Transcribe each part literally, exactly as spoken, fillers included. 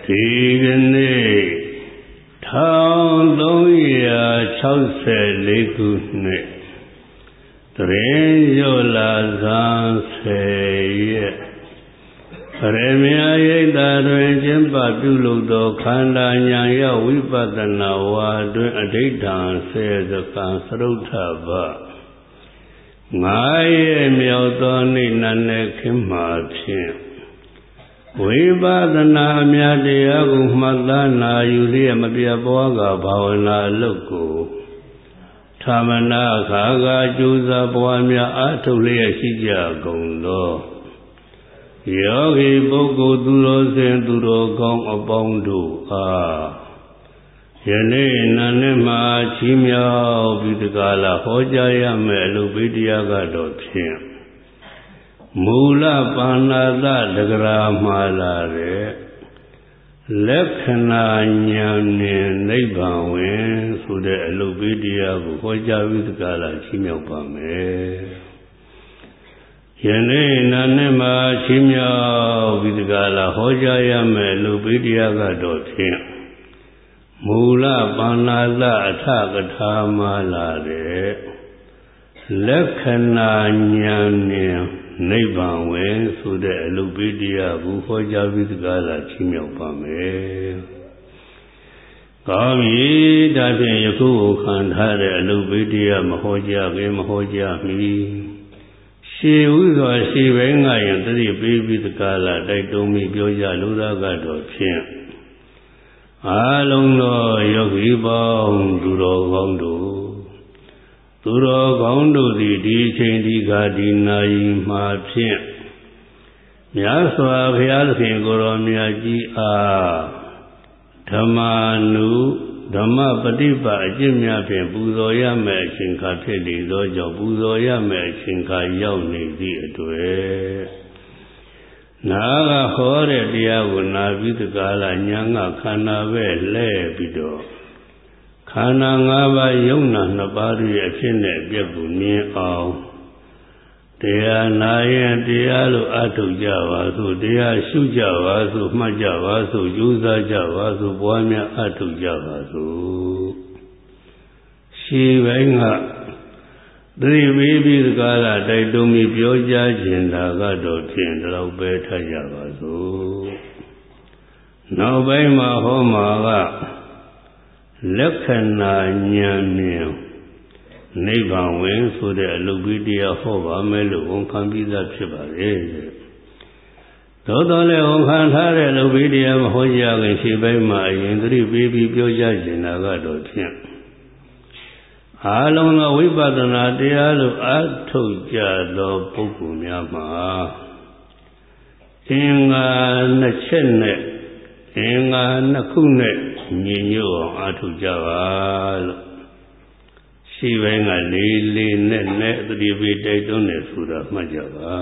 ဒီကနေ့천삼백육십사ခုနှစ်တရင်ရောလာဇန်ဆယ်ရက်ပရမယရိတ်တာတွင်ကျင့်ပပြုလုပ်သောခန္ဓာဉာဏ်ရဝိပဿနာဝါတွင်အဋိဌာန်ဆယ်စကံသရုဋ္ဌဘငါးရဲ့မြောက်သောနေ့နံနက်ခင်းမှာဖြင့်ဝိပဿနာအမြတ်တရားကိုမှတ်သားနာယူလျက်မပြတ်ပွားကဘာဝနာအလုပ်ကိုသာမဏေခါခါကျူးစာပွားများအားထုတ်လျက်ရှိကြကုန်သောယောဂီပုဂ္ဂိုလ်သူတော်စင်သူတော်ကောင်းအပေါင်းတို့အားယနေ့နာနဲ့မှာချီးမြှောက်ပြီးတကားလာဟောကြားရမယ်အလုပ်ပေးတရားကတော့ဖြင့်မူလပါဏာတတဂရာမှာလာတဲ့လက္ခဏာဉာဏ်နဲ့နိဗ္ဗာန်ဝင်ဆိုတဲ့အလုပ်ပေးတရားကိုဟောကြားပြီးတကားလာချီးမြှောက်ပါမယ်ယနေ့နာနဲ့မှာချီးမြှောက်ပြီးတကားလာဟောကြားရမယ်အလုပ်ပေးတရားကတော့ဖြင့်မူလပါဏာတအထကထာမှာလာတဲ့လက္ခဏာဉာဏ်နဲ့နိဗ္ဗာန်ဝင်ဆိုတဲ့အလုပ်ပေးတရားကိုဟောကြားပြီးတကားလာချီးမြှောက်ပါမယ်။ကောင်းပြီဒါဖြင့်ယခုခံထားတဲ့အလုပ်ပေးတရားမဟောကြားခင်မဟောကြားမီရှေးဥစွာရှေးဘဲငါရင်တတိပေးပြီးတကားလာတိုက်တုံးပြီးပြောကြလိုတာကတော့ဖြင့်အားလုံးသောယောဂီပေါင်းသူတော်ကောင်းတို့သူတော်ကောင်းတို့သည်ဒီချိန်ဒီခါဒီနာရီမှာဖြင့်မြတ်စွာဘုရားသခင်ကိုယ်တော်မြတ်ကြီးအားဓမ္မာနုဓမ္မပฏิပတ်အကျင့်များဖြင့်ပူဇော်ရမယ့်အချိန်ခါဖြစ်နေသောကြောင့်ပူဇော်ရမယ့်အချိန်ခါရောက်နေသည့်အတွက်နာကဟောတဲ့တရားကိုနာပြီးတကားလာညာငါခန္ဓာပဲလဲပြီးတော့ခန္ဓာ၅ပါးယုံနာနှစ်ပါးရဲ့အဖြစ်နဲ့အပျက်ကိုမြင်အောင်တရားနာရင်တရားလိုအထုတ်ကြပါစို့တရားရှုကြပါစို့မှတ်ကြပါစို့ယူဆကြပါစို့ပွားများအထုတ်ကြပါစို့ရှေးပိုင်းကသတိပေးပြီးကာလတိုက်တွန်းပြီးပြောကြားခြင်းသာကတော့ဖြင့်တော့ပဲထားကြပါစို့နောက်ပိုင်းမှာဟောမှာကလက္ခဏာဉာဏ်နဲ့နိဗ္ဗာန်ဝင်ဆိုတဲ့အလုပ်ပြီးတရားဟောပါမယ်လို့ဝန်ခံပြီးသားဖြစ်ပါလေ။သို့တော်လည်းဝန်ခံထားတဲ့အလုပ်ပြီးတရားမဟောကြခင်ရှေ့ပိုင်းမှာအရင်သတိပေးပြီးပြောကြားခြင်းသာကတော့ဖြင့်အားလုံးသောဝိပဿနာတရားလို့အထုတ်ကြသောပုဂ္ဂိုလ်များမှာအင်္ဂါနှစ်ချက်နဲ့အင်္ဂါနှစ်ခုနဲ့ညီညွတ်အောင်အထုတ်ကြပါလို့ရှိပိုင်းကလေးလေးနဲ့နဲ့သတိပေးတိုက်တွန်းနေဆိုတာမှတ်ကြပါ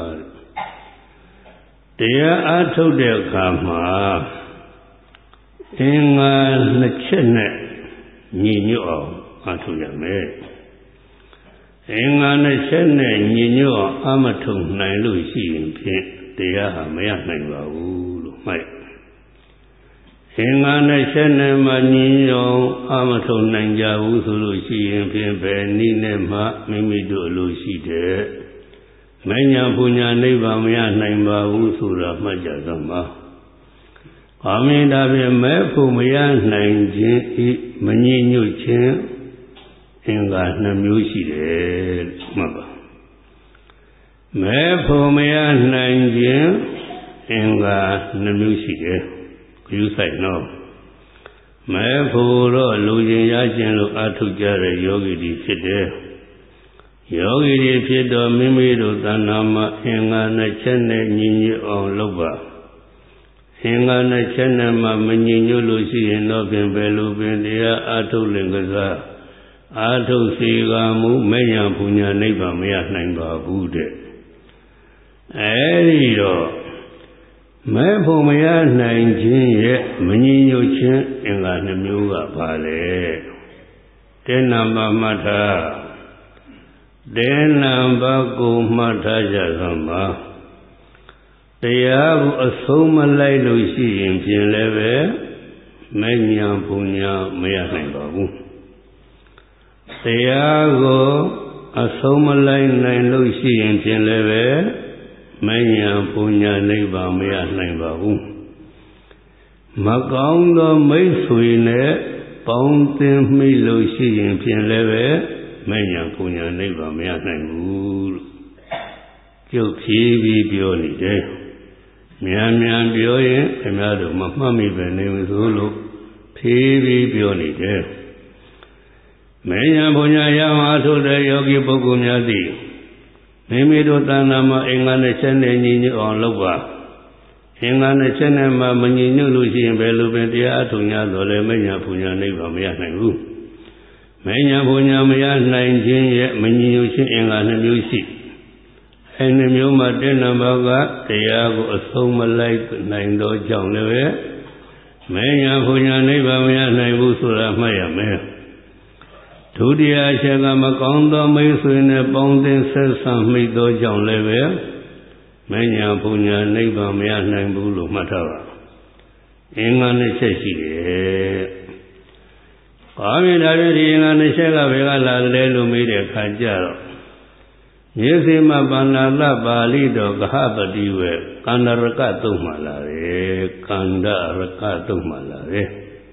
တရားအထုတ်တဲ့အခါမှာအင်္ဂါနှစ်ချက်နဲ့ညီညွတ်အောင်အထုတ်ရမယ်အင်္ဂါနှစ်ချက်နဲ့ညီညွတ်အောင်အမထုတ်နိုင်လို့ရှိရင်ဖြင့်တရားဟာမရနိုင်ပါဘူးလို့မှတ်အင်္ဂါနဲ့ချက်နဲ့မှညီညွတ်အောင်အမထုတ်နိုင်ကြဘူးဆိုလို့ရှိရင်ဖြင့်ဘယ်နည်းနဲ့မှမိမိတို့လိုရှိတဲ့မဉ္ဇဉ်ပူညာနိဗ္ဗာန်မရနိုင်ပါဘူးဆိုတာမှတ်ကြသမှာအာမင်ဒါဖြင့်မဲ့ဖို့မရနိုင်ခြင်းဤမညီညွတ်ခြင်းအင်္ဂါနှစ်မျိုးရှိတယ်မှတ်ပါမဲ့ဖို့မရနိုင်ခြင်းအင်္ဂါနှစ်မျိုးရှိတယ်ယူဆိုင်တော့မဲဖို့တော့လူချင်းရခြင်းလို့အထုတ်ကြတဲ့ယောဂီတွေဖြစ်တယ်ယောဂီတွေဖြစ်တော့မိမိတို့တဏ္ဍာမှာအင်္ဂါနဲ့ချက်နဲ့ညီညွတ်အောင်လုပ်ပါအင်္ဂါနဲ့ချက်နဲ့မှမညီညွတ်လို့ရှိရင်တော့ပြင်ပဲလူပင်တရားအထုတ်လင်ကစားအထုတ်စီကမှုမဲ့ညာပူညာနိဗ္ဗာန်မရနိုင်ပါဘူးတဲ့အဲဒီတော့မဲ့ဖို့မရနိုင်ခြင်းရဲ့မညီညွတ်ခြင်းအင်္ဂါနှမျိုးကပါလေတေနံပါမှတ်ထားတေနံပါကိုမှတ်ထားကြသမှာတရားကိုအဆုံးမလိုက်လို့ရှိရင်ဖြင့်လည်းပဲမဉ္ဇဉ်ဘုံညာမရနိုင်ပါဘူးတရားကိုအဆုံးမလိုက်နိုင်လို့ရှိရင်ဖြင့်လည်းပဲမဉ္ဇဉ်ဘုံညာနိဗ္ဗာန်မရနိုင်ပါဘူးမကောင်းသောမိတ်ဆွေနဲ့ပေါင်းသင်းမိလို့ရှိရင်ဖြင့်လည်းပဲမဉ္ဇဉ်ဘုံညာနိဗ္ဗာန်မရနိုင်ဘူးလို့ကျုပ်ဖြည်းပြီးပြောနေတယ်မြန်မြန်ပြောရင်ခင်ဗျားတို့မမှတ်မိပဲနေဘူးလို့ဖြည်းပြီးပြောနေတယ်မဉ္ဇဉ်ဘုံညာရမှာထုတ်တဲ့ယောဂီပုဂ္ဂိုလ်များသည်မိမိတို့တဏ္ဍာမှာအင်္ဂါနဲ့ချက်နဲ့ညီညွတ်အောင်လုပ်ပါအင်္ဂါနဲ့ချက်နဲ့မှမညီညွတ်လို့ရှိရင်ဘယ်လိုပဲတရားအထုံညာတော်လည်းမဉ္ဇဉ်ဘုံညာနိဗ္ဗာန်မရနိုင်ဘူးမဉ္ဇဉ်ဘုံညာမရနိုင်ခြင်းရဲ့မညီညွတ်ခြင်းအင်္ဂါနှမျိုးရှိအဲနှမျိုးမှာတစ်နံပါတ်ကတရားကိုအဆုံးမလိုက်နိုင်သောကြောင့်လည်းပဲမဉ္ဇဉ်ဘုံညာနိဗ္ဗာန်မရနိုင်ဘူးဆိုတာမှတ်ရမယ်ဒုတိယအချက်ကမကောင်းသောမိတ်ဆွေနဲ့ပေါင်းသင်းဆက်ဆံမိသောကြောင့်လည်းပဲမဉ္ဇဉ်ဘုံညာနိဗ္ဗာန်မရနိုင်ဘူးလို့မှတ်ထားပါအင်္ဂါနှစ်ချက်ရှိတယ်။ဘာဖြစ်ဒါဖြင့်ဒီအင်္ဂါနှစ်ချက်ကဘယ်ကလာတယ်လို့မေးတဲ့အခါကျတော့မြေစီမပန္နာလပါဠိတော်ကဟပတိဝေကန္ဒရကသုံးမှလာတယ်ကန္ဒရကသုံးမှလာတယ်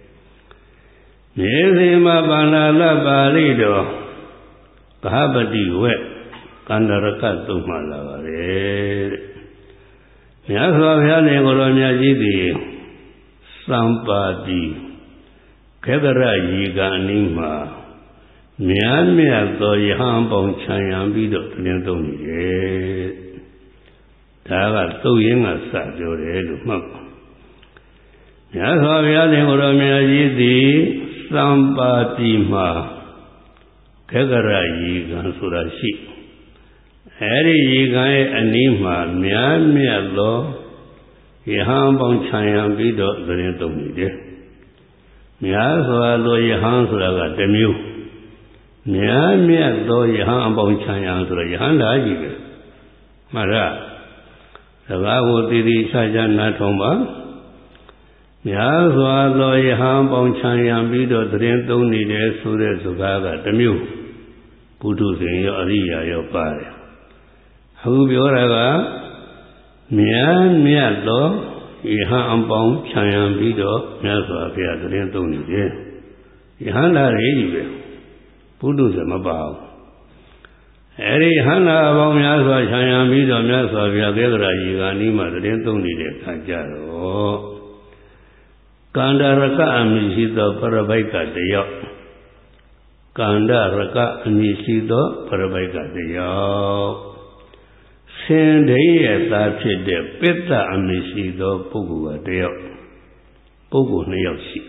မြေစီမပန္နာလပါဠိတော်ကဟပတိဝေကန္ဒရကသုံးမှလာပါတယ်တဲ့မြတ်စွာဘုရားနဲ့ကိုယ်တော်မြတ်ကြီးသည်သံပါတိခေတရယေကအနည်းမှာမြတ်မြတ်သောယဟန်ပေါင်းခြံရံပြီးတော့တင်သုံးနေတယ်ဒါကသုတ်ရင်းကစပြောတယ်လို့မှတ်ပါမြတ်စွာဘုရားနဲ့ကိုယ်တော်မြတ်ကြီးသည်သံပါတိမှာခေတရယေကံဆိုတာရှိအဲဒီရေကံရဲ့အနီးမှာမြတ်မြတ်သောယဟန်ပေါင်းခြံရံပြီးတော့သတင်းသုံးနေတယ်မြတ်စွာသောယဟန်ဆိုတာကတစ်မျိုးမြတ်မြတ်သောယဟန်အပေါင်းခြံရံဆိုတာယဟန်လာကြီးပဲမှတ်ရစကားကိုတည်တည်ချာချာနားထောင်ပါမြတ်စွာသောယဟန်ပေါင်းခြံရံပြီးတော့သတင်းသုံးနေတယ်ဆိုတဲ့စကားကတစ်မျိုးပုထုဇဉ်ရောအရိယာရောပါတယ်အခုပြောတာကမြတ်မြတ်သောယဟန်အပေါင်းခြံရံပြီးတော့မြတ်စွာဘုရားသတင်းသုံးနေတယ်ယဟန်လာရေးကြီးပဲပုထုဇဉ်မပါဘူးအဲဒီဟန္တာအပေါင်းများစွာခြံရံပြီးတော့မြတ်စွာဘုရားကေသရာယေကာနီးမှာသတင်းသုံးနေတဲ့အခါကျတော့ကန္ဒရကအမည်ရှိသောပရပိုက်ကတယောက်ကန္ဒရကအမည်ရှိသောပရပိုက်ကတယောက်ရှင်ဒိရဲ့သားဖြစ်တဲ့ပိဿအမည်ရှိသောပုဂ္ဂိုလ်ကတယောက်ပုဂ္ဂိုလ်နှစ်ယောက်ရှိ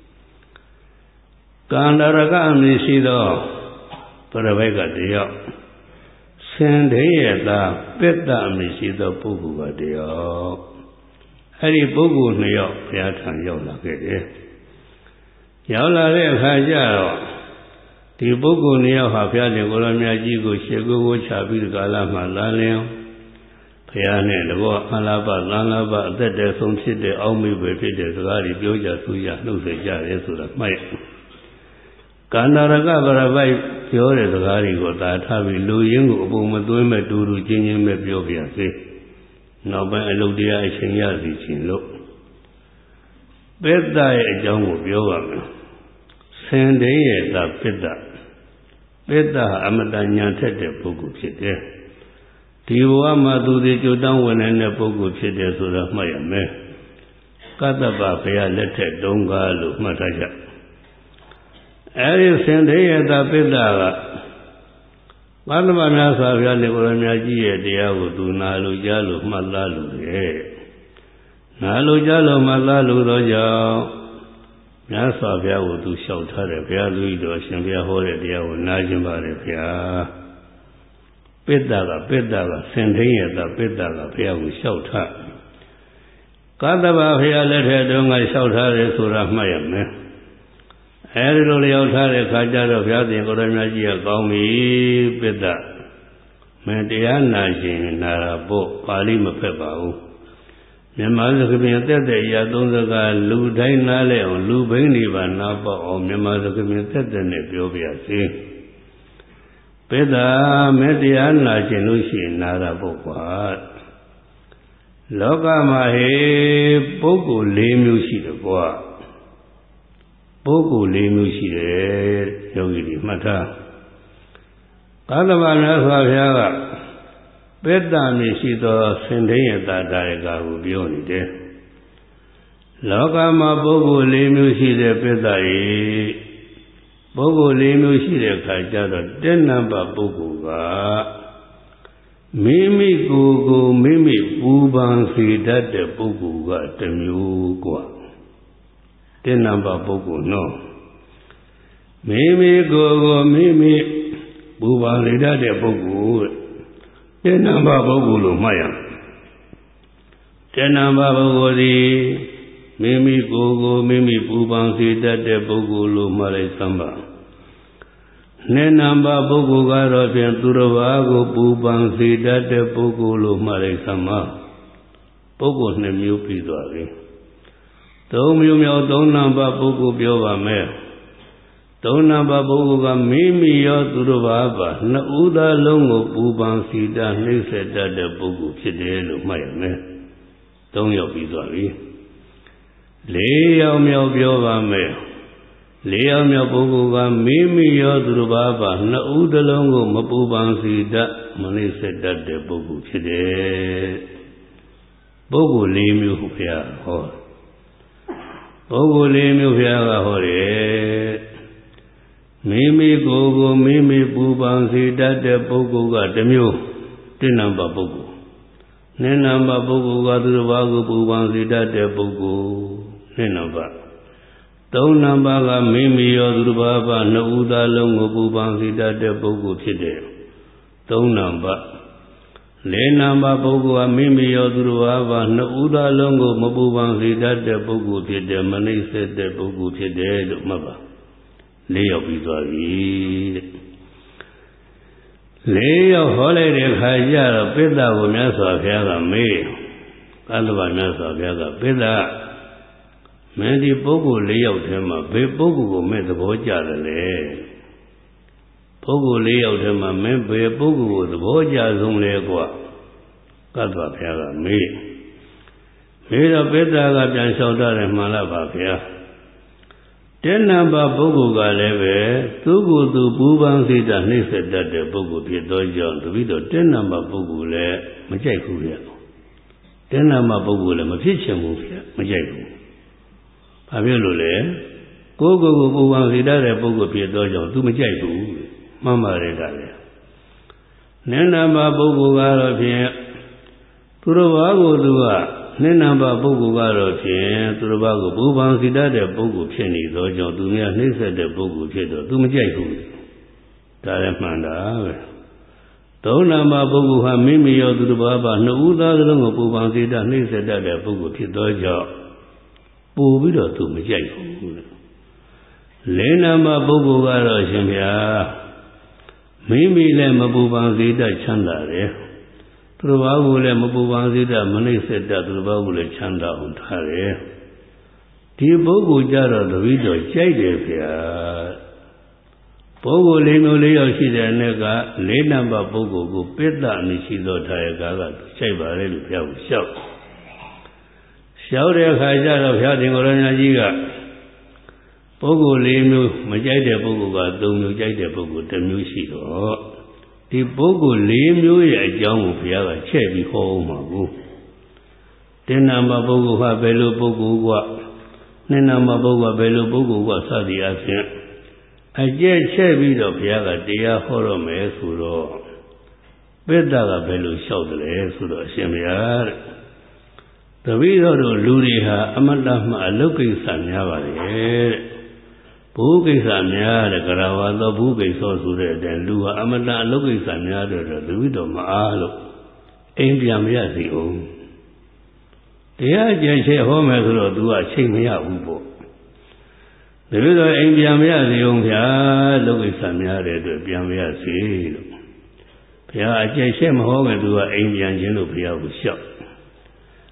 ကန္ဒရကအမည်ရှိသောပရပိုက်ကတယောက်ရှင်ဒိရဲ့သားပိဿအမည်ရှိသောပုဂ္ဂိုလ်ကတယောက်အဲ့ဒီပုဂ္ဂိုလ်နှစ်ယောက်ဘုရားထံရောက်လာခဲ့တယ်ရောက်လာတဲ့အခါကျတော့ဒီပုဂ္ဂိုလ်နှစ်ယောက်ဟာဘုရားရှင်ကိုယ်တော်မြတ်ကြီးကိုရှေကိုကိုချပြီးဒီကာလမှာလာလင်းဘုရားနဲ့တဘောအလားပါလမ်းလားပါအသက်တည်းဆုံးဖြစ်တဲ့အောက်မေ့ပဲဖြစ်တဲ့စကားတွေပြောကြသူရနှုတ်ဆက်ကြတယ်ဆိုတာမှတ်ရကန္နာရကပရပိုက်ပြောတဲ့စကားတွေကိုသာထားပြီးလူရင်းကိုအပုံမသွင်းမဲ့တူတူချင်းချင်းပဲပြောပြစေနောက်ပိုင်းအလုပ်တရားအချိန်ရစီခြင်းလို့ပိဿရဲ့အကြောင်းကိုပြောပါမယ်ဆင်ဒိရဲ့သာပိဿပိဿအမတညာထက်တဲ့ပုဂ္ဂိုလ်ဖြစ်တယ်ဒီဘဝမှာသူဒီကြိုတောင်းဝင်တဲ့ပုဂ္ဂိုလ်ဖြစ်တယ်ဆိုတာမှတ်ရမယ်ကတ္တပဘုရားလက်ထက်တုန်းကလို့မှတ်ထားကြအဲဒီဆင်ဒိရဲ့သာပိဿကဘာသမများစွာဘုရားနေကိုယ်တော်မြတ်ကြီးရဲ့တရားကိုသူနာလို့ကြားလို့မှတ်သားလို့ရဲ့နာလို့ကြားလို့မှတ်သားလို့တော့ကြောင့်မြတ်စွာဘုရားကိုသူလျှောက်ထားတယ်ဘုရားသူကြီးတော်ရှင်ဘုရားဟောတဲ့တရားကိုနားကျင်ပါတယ်ဘုရားပိဿကပိဿကဆင်ထိန်ရတာပိဿကဘုရားကိုလျှောက်ထားကတ္တဗဘုရားလက်ထက်တုန်းကလျှောက်ထားတယ်ဆိုတာမှတ်ရမယ်အဲဒီလိုလျှောက်ထားတဲ့ခါကျတော့ဘုရားရှင်ကိုယ်တော်မြတ်ကြီးကကောင်းပြီပိဿမင်းတရားနာရှင်နာတာပေါ့ပါဠိမဖက်ပါဘူးမြန်မာစကားပြန်တက်တဲ့ရာသုံးစကားလူတိုင်းနားလဲအောင်လူဘိန်းနေပါနာပေါအောင်မြန်မာစကားပြန်တက်တဲ့နဲ့ပြောပြစေပေတာမေတ္တရားနာကျင်လို့ရှိရင်နာတာပေါ့ကွာလောကမှာဟေပုဂ္ဂိုလ်၄မျိုးရှိတယ်ကွာပုဂ္ဂိုလ်၄မျိုးရှိတယ်ယောဂီတွေမှတ်ထားကာသဗ္ဗမြတ်စွာဘုရားကပေတ္တမရှိသောစင်ထိန်ရတာဒါရကကိုပြောနေတယ်လောကမှာပုဂ္ဂိုလ်၄မျိုးရှိတဲ့ပေတ္တရေပုဂ္ဂိုလ်၄မျိုးရှိတဲ့အခါကျတော့တက်နံပါတ်ပုဂ္ဂိုလ်ကမိမိကိုယ်ကိုမိမိပူပန်စေတတ်တဲ့ပုဂ္ဂိုလ်ကတစ်မျိုးกว่าတက်နံပါတ်ပုဂ္ဂိုလ်နော်မိမိကိုယ်ကိုမိမိပူပန်စေတတ်တဲ့ပုဂ္ဂိုလ်တက်နံပါတ်ပုဂ္ဂိုလ်လို့မှတ်ရမယ်တက်နံပါတ်ပုဂ္ဂိုလ်ဒီမိမိကိုယ်ကိုမိမိပူပန်စေတတ်တဲ့ပုဂ္ဂိုလ်လို့မှတ်လိုက်စမ်းပါနှစ်နံပါတ်ပုဂ္ဂိုလ်ကတော့ဖြင့်သူတစ်ပါးကိုပူပန်စေတတ်တဲ့ပုဂ္ဂိုလ်လို့မှတ်လိုက်စမ်းပါပုဂ္ဂိုလ်နှစ်မျိုးပြီးသွားပြီသုံးမျိုးမြောက်သုံးနံပါတ်ပုဂ္ဂိုလ်ပြောပါမယ်သုံးနံပါတ်ပုဂ္ဂိုလ်ကမိမိရောသူတစ်ပါးပါနှစ်ဦးသားလုံးကိုပူပန်စေတတ်နှိမ့်ဆက်တတ်တဲ့ပုဂ္ဂိုလ်ဖြစ်တယ်လို့မှတ်ရမယ်သုံးယောက်ပြီးသွားပြီလေးယောက်မြောက်ပြောပါမယ်လေးယောက်မြောက်ပုဂ္ဂိုလ်ကမိမိရောသူတစ်ပါးပါနှစ်ဦးတစ်လုံးကိုမပူပန်စေတတ်မနှိမ့်ဆက်တတ်တဲ့ပုဂ္ဂိုလ်ဖြစ်တယ်ပုဂ္ဂိုလ်လေးမျိုးဘုရားဟောပုဂ္ဂိုလ်လေးမျိုးဘုရားကဟောတယ်မိမိကိုယ်ကိုမိမိပူပန်စေတတ်တဲ့ပုဂ္ဂိုလ်ကတစ်မျိုးတစ်နံပါတ်ပုဂ္ဂိုလ်နှစ်နံပါတ်ပုဂ္ဂိုလ်ကသူတစ်ပါးကိုပူပန်စေတတ်တဲ့ပုဂ္ဂိုလ်နှစ်နံပါတ်သုံးနံပါတ်ကမိမိရောသူတစ်ပါးပါနှစ်ဦးသားလုံးကိုပူပန်စေတတ်တဲ့ပုဂ္ဂိုလ်ဖြစ်တယ်သုံးနံပါတ်လေးနံပါတ်ပုဂ္ဂိုလ်ကမိမိရောသူတစ်ပါးပါနှစ်ဦးသားလုံးကိုမပူပန်စေတတ်တဲ့ပုဂ္ဂိုလ်ဖြစ်တယ်မနှိမ့်ဆက်တဲ့ပုဂ္ဂိုလ်ဖြစ်တယ်လို့မှတ်ပါလေးယောက်ပြီးသွားပြီတဲ့လေးယောက်ဟောလိုက်တဲ့ခါကျတော့ပိဿကိုမြတ်စွာဘုရားကမေးကာသဗ္ဗမြတ်စွာဘုရားကပိဿမင်းဒီပုဂ္ဂိုလ်လေးယောက်ထဲမှာဘယ်ပုဂ္ဂိုလ်ကိုမင်းသဘောကျတယ်လဲပုဂ္ဂိုလ်လေးယောက်ထဲမှာမင်းဘယ်ပုဂ္ဂိုလ်ကိုသဘောကျဆုံးလဲကွာကာသဗ္ဗဘုရားကမေးမေးတော့ပိဿကပြန်လျှောက်တယ်မှန်လားပါဗျာတဲ့နံပါတ်ပုဂ္ဂိုလ်ကလည်းပဲသူ့ကိုယ်သူပူပန်စေတတ်နှိမ့်ဆက်တတ်တဲ့ပုဂ္ဂိုလ်ဖြစ်သောကြောင့်တပိတော့တဲ့နံပါတ်ပုဂ္ဂိုလ်လည်းမကြိုက်ဘူးဗျတဲ့နံပါတ်ပုဂ္ဂိုလ်လည်းမဖြစ်ချင်ဘူးဗျမကြိုက်ဘူးဘာဖြစ်လို့လဲကိုယ်ကိုယ်ကိုပူပန်စေတတ်တဲ့ပုဂ္ဂိုလ်ဖြစ်သောကြောင့်သူမကြိုက်ဘူးမှန်ပါတယ်ကလည်းနဲ့နံပါတ်ပုဂ္ဂိုလ်ကတော့ဖြင့်သူတော်ဘာကိုသူကနှစ်နံပါတ်ပုဂ္ဂိုလ်ကတော့ဖြင့်သူတစ်ပါးကိုပူပန်စေတတ်တဲ့ပုဂ္ဂိုလ်ဖြစ်နေသောကြောင့်သူများနှိမ့်ဆက်တဲ့ပုဂ္ဂိုလ်ဖြစ်တော့သူမကြိုက်ဘူးဒါလည်းမှန်တာပဲသုံးနံပါတ်ပုဂ္ဂိုလ်ဟာမိမိရောသူတစ်ပါးပါနှစ်ဦးသားစလုံးကိုပူပန်စေတတ်နှိမ့်ဆက်တတ်တဲ့ပုဂ္ဂိုလ်ဖြစ်သောကြောင့်ပို့ပြီးတော့သူမကြိုက်ဘူးလေးနံပါတ်ပုဂ္ဂိုလ်ကတော့ရှင်ဗျာမိမိလည်းမပူပန်စေတတ်ချမ်းသာတယ်သူတစ်ပါးကိုလည်းမပူပန်စေတတ်မနှိမ့်ဆက်တတ်သူတစ်ပါးကိုလည်းချမ်းသာအောင်ထားတယ်ဒီပုဂ္ဂိုလ်ကြတော့တပည့်တော်ကြိုက်တယ်ဗျာပုဂ္ဂိုလ်လေးမျိုးလေးယောက်ရှိတဲ့အနေကလေးနံပါတ်ပုဂ္ဂိုလ်ကိုပိဿအမည်ရှိသောထာယကကကြိုက်ပါလေလို့ဘုရားကိုလျှောက်လျှောက်တဲ့အခါကျတော့ဘုရားသင်္ကောရဏကြီးကပုဂ္ဂိုလ်လေးမျိုးမကြိုက်တဲ့ပုဂ္ဂိုလ်ကသုံးမျိုးကြိုက်တဲ့ပုဂ္ဂိုလ်တစ်မျိုးရှိတော့ဒီပုဂ္ဂိုလ်လေးမျိုးရဲ့အကြောင်းကိုဘုရားကချဲ့ပြီးဟောအောင်ပါဘူးတင်နာမပုဂ္ဂိုလ်ဟာဘယ်လိုပုဂ္ဂိုလ်ကနှစ်နာမပုဂ္ဂိုလ်ကဘယ်လိုပုဂ္ဂိုလ်ကစသည်အဖြစ်အကျဲ့ချဲ့ပြီးတော့ဘုရားကတရားဟောတော့မယ်ဆိုတော့ပိဿကဘယ်လိုလျှောက်တယ်လဲဆိုတော့အရှင်ဘုရားတဲ့တပည့်တော်တို့လူတွေဟာအမတ္တမှအလုတ်ကိစ္စများပါလေတဲ့ဘုကိစ္စများတဲ့ကရဝါသောဘုကိစ္စဆိုတဲ့အတိုင်းလူဟာအမတ္တအလုတ်ကိစ္စများတဲ့တပည့်တော်မအားလို့အိမ်ပြန်မရစီအောင်တရားကြံချဲဟောမယ်ဆိုတော့ तू ကအချိန်မရဘူးပေါ့တပည့်တော်အိမ်ပြန်မရစီအောင်ဗျာလုတ်ကိစ္စများတဲ့အတွက်ပြန်မရစီလို့ဘုရားအကျင့်ရှင်းမဟောခင် तू ကအိမ်ပြန်ခြင်းလို့ဘုရားကိုလျှောက်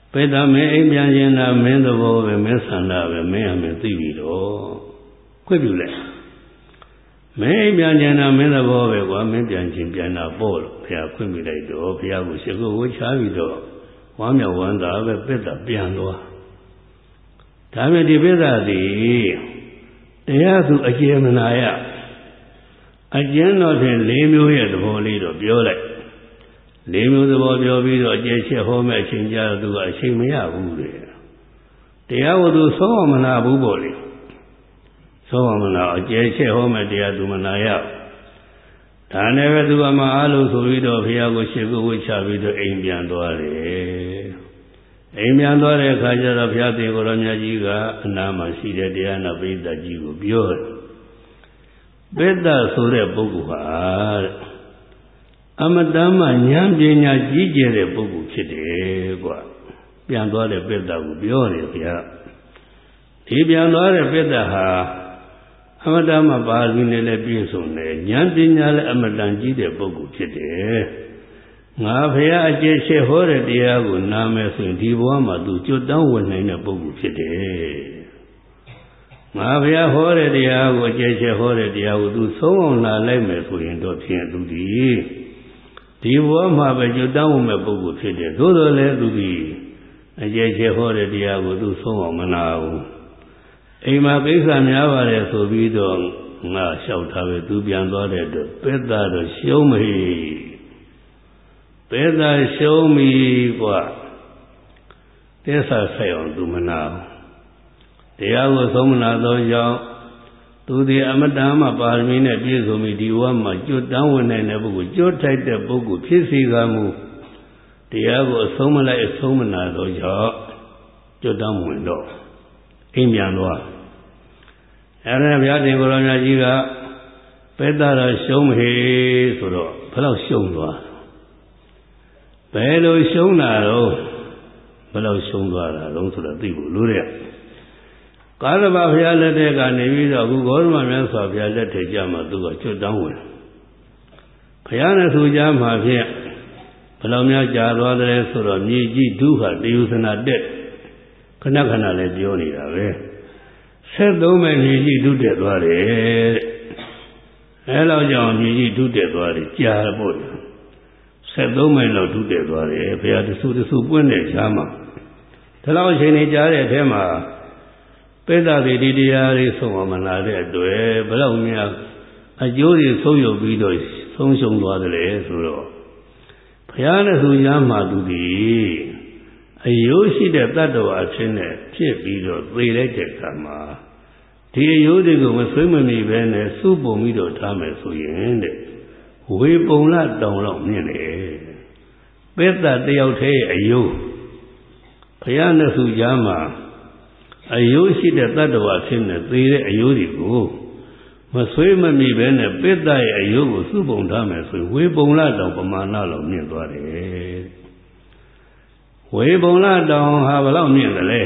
ပိတ္တမင်းအိမ်ပြန်ခြင်းသာမင်းသဘောပဲမင်းဆန္ဒပဲမင်းအမှန်သိပြီတော့ခွင့်ပြုလိုက်မင်းအိမ်ပြန်ခြင်းသာမင်းသဘောပဲကွာမင်းပြန်ခြင်းပြန်တာပေါ့လို့ဘုရားခွင့်ပြုလိုက်တော့ဘုရားကိုရှိခိုးဝှချပြီးတော့ဝမ်းမြောက်ဝမ်းသာပဲပိတ္တပြန်သွားဒါပေမဲ့ဒီပိတ္တသည်တရားသူအကျေမနာရအကျဉ်းတော်ဖြင့်၄မျိုးရဲ့သဘောလေးတော့ပြောလိုက်၄မျိုးသဘောပြောပြီးတော့အကျေချက်ဟောမဲ့အချိန်ကြာတော့သူကအချိန်မရဘူးလေတရားကိုသူဆုံးအောင်မနာဘူးပေါ့လေဆုံးအောင်မနာအကျေချက်ဟောမဲ့တရားသူမနာရဒါနဲ့ပဲသူကမအားလို့ဆိုပြီးတော့ဘုရားကိုရှိခိုးဝှချပြီးတော့အိမ်ပြန်သွားတယ်အိမ်ပြန်သွားတဲ့အခါကျတော့ဘုရားသင်္ကိုယ်တော်မြတ်ကြီးကအနာမှာရှိတဲ့တရားနာပိဋကကြီးကိုပြောတယ်ပိဋကဆိုတဲ့ပုဂ္ဂိုလ်ဟာအမတမ်းမှဉာဏ်ပညာကြီးကျယ်တဲ့ပုဂ္ဂိုလ်ဖြစ်တယ်ကွာပြန်သွားတဲ့ပိဋကကိုပြောတယ်ဗျာဒီပြန်သွားတဲ့ပိဋကဟာအမတမ်းမှပါဠိနဲ့လည်းပြည့်စုံတယ်ဉာဏ်ပညာလည်းအမတန်ကြီးတဲ့ပုဂ္ဂိုလ်ဖြစ်တယ်ငါဘုရားအကျေချက်ဟောတဲ့တရားကိုနားမယ်ဆိုရင်ဒီဘဝမှာသူကျွတ်တောင်းဝင်နိုင်တဲ့ပုဂ္ဂိုလ်ဖြစ်တယ်ငါဘုရားဟောတဲ့တရားကိုအကျေချက်ဟောတဲ့တရားကိုသူဆုံးအောင်လာလိုက်မယ်ဆိုရင်တော့ဖြင့်သူဒီဒီဘဝမှာပဲကျွတ်တောင်းဝင်မဲ့ပုဂ္ဂိုလ်ဖြစ်တယ်သို့တော်လည်းသူဒီအကျေချက်ဟောတဲ့တရားကိုသူဆုံးအောင်မနာဘူးအိမ်မှာကိစ္စများပါတယ်ဆိုပြီးတော့ငါလျှောက်ထားပဲသူပြန်သွားတဲ့အတွက်ပိဿတော့ရှုံးမဟိပိဿရှုံးပြီကွာသစ္စာဆိုင်အောင်သူမနာတရားကိုဆုံးမနာသောကြောင့်သူဒီအမတန်မှပါရမီနဲ့ပြည့်စုံပြီးဒီဝါမှာကျွတ်တန်းဝင်နိုင်တဲ့ပုဂ္ဂိုလ်ကျွတ်ထိုက်တဲ့ပုဂ္ဂိုလ်ဖြစ်စီကမူတရားကိုအဆုံးမလိုက်အဆုံးမနာသောကြောင့်ကျွတ်တန်းဝင်တော့အိမ်ပြန်သွားအဲ့ဒါဘုရားသင်္ကိုယ်တော်မြတ်ကြီးကပိဿတော့ရှုံးဟေဆိုတော့ဘယ်လောက်ရှုံးသွားဘယ်လိုရှုံးတာတော့ဘယ်လောက်ရှုံးသွားတာလုံးဆိုတော့သိဖို့လိုတဲ့ကာရမဘုရားလက်ထက်ကနေပြီးတော့အခုဂေါတမမြတ်စွာဘုရားလက်ထက်ကြမှာသူကကျွတ်တောင်းဝင်ဘုရားနဲ့သူကြမှာဖြင့်ဘယ်လောက်များကြာသွားတယ်ဆိုတော့မြေကြီးဒုဟာတယုသနာတက်ခဏခဏလည်းပြောနေတာပဲဆက်သုံးမဲ့မြေကြီးဒုတက်သွားတယ်အဲလောက်ကြောင့်မြေကြီးဒုတက်သွားတယ်ကြာပေါ့ဆက်သုံးမိုင်လောက်ဒုတက်သွားတယ်ဘုရားတဆူတဆူပွင့်တဲ့ရှားမှာဒီလောက်အချိန်နေကြားတဲ့အထဲမှာပိဿတိဒီတရားလေးဆုံးအောင်မလာတဲ့အတွက်ဘယ်လောက်များအကျိုးတွေဆုံးယုတ်ပြီးတော့ဆုံးရှုံးသွားတယ်ဆိုတော့ဘုရားနဲ့သူရားမှာသူဒီအယိုးရှိတဲ့တတ္တဝါအဖြစ်နဲ့ဖြစ်ပြီးတော့သေလိုက်တဲ့အခါမှာဒီအယိုးတွေကိုမဆွေးမမိပဲနဲ့စုပုံပြီးတော့ထားမယ်ဆိုရင်တဲ့ဝေပုံလတောင်လောက်မြင့်တယ်ပိဿတယောက်တည်းအယိုးဘုရားနဲ့သူကြားမှာအယိုးရှိတဲ့တတ္တဝါဖြစ်နေသေးတဲ့အယိုးတွေကိုမဆွေးမမိပဲနဲ့ပိဿရဲ့အယိုးကိုစုပုံထားမယ်ဆိုရင်ဝေပုံလတောင်ပမာဏလောက်မြင့်သွားတယ်ဝေပုံလတောင်ဟာဘယ်လောက်မြင့်သလဲ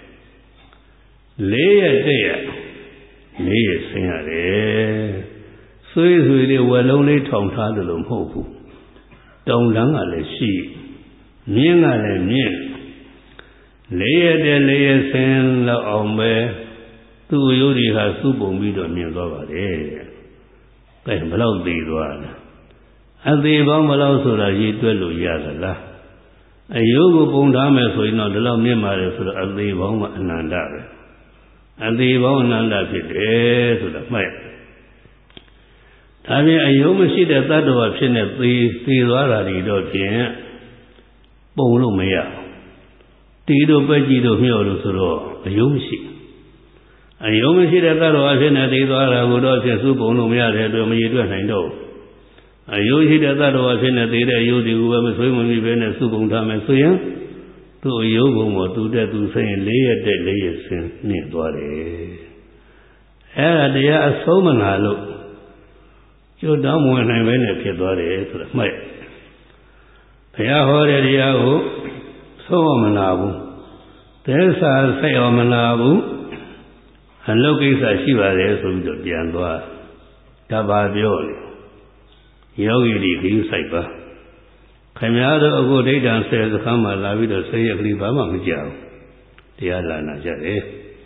လေးရက်တည့်ရက်လေးရက်ဆင်းရတယ်ဆွေးဆွေးလေးဝယ်လုံးလေးထောင်ထားတယ်လို့မဟုတ်ဘူးတောင်တန်းကလည်းရှိမြင်းကလည်းမြင့်လေးရက်တည်းလေးရက်ဆင်းလောက်အောင်ပဲသူ့အယုဒ္ဓီဟာစုပုံပြီးတော့မြင်သွားပါတယ်။ကဲဘယ်လောက်သေးသွားလဲ။အသေးပေါင်းဘယ်လောက်ဆိုတာရည်တွက်လို့ရသလား။အယုကိုပုံထားမယ်ဆိုရင်တော့ဒီလောက်မြင့်ပါတယ်ဆိုတော့အသေးပေါင်းကအနန္တပဲ။အသေးပေါင်းအနန္တဖြစ်တယ်ဆိုတာမှတ်။ဒါပြင်အယုမရှိတဲ့တ attva ဖြစ်နေသေးသေးသွားတာတွေတော့ဖြင့်ပုံလို့မရ။တီတို့ပဲကြည့်တို့မျှော်လို့ဆိုတော့အယုမရှိအယုမရှိတဲ့တ attva ဖြစ်နေသေးသွားတာကိုတော့ဖြင့်စုပုံလို့မရတဲ့အတွက်မရည်တွက်နိုင်တော့အယုရှိတဲ့တ attva ဖြစ်နေသေးတဲ့အယုတွေကိုပဲမဆွေးမမိပဲနဲ့စုပုံထားမယ်ဆိုရင်သူ့အယုဘုံပေါ်သူတက်သူဆိုင်လေးရက်တက်လေးရက်ဆင်းမြင့်သွားတယ်အဲ့ဒါတရားအဆုံးမနာလို့ကျွတ်တောင်းဝင်နိုင်ပဲနဲ့ဖြစ်သွားတယ်ဆိုတော့မှတ်ဘုရားဟောတဲ့တရားကိုဆုံးအောင်မနာဘူးသစ္စာစိတ်အောင်မနာဘူးအလုပ်ကိစ္စရှိပါတယ်ဆိုပြီးတော့ပြန်သွားတပါပြောလေယောဂီတွေဒီစိုက်ပါခခင်ဗျားတို့အခုဒိဋ္ဌံဆယ်စခန်းမှာလာပြီးတော့ဆယ်ရက်ကလေးဘာမှမကြောက်တရားလာနာကြတယ်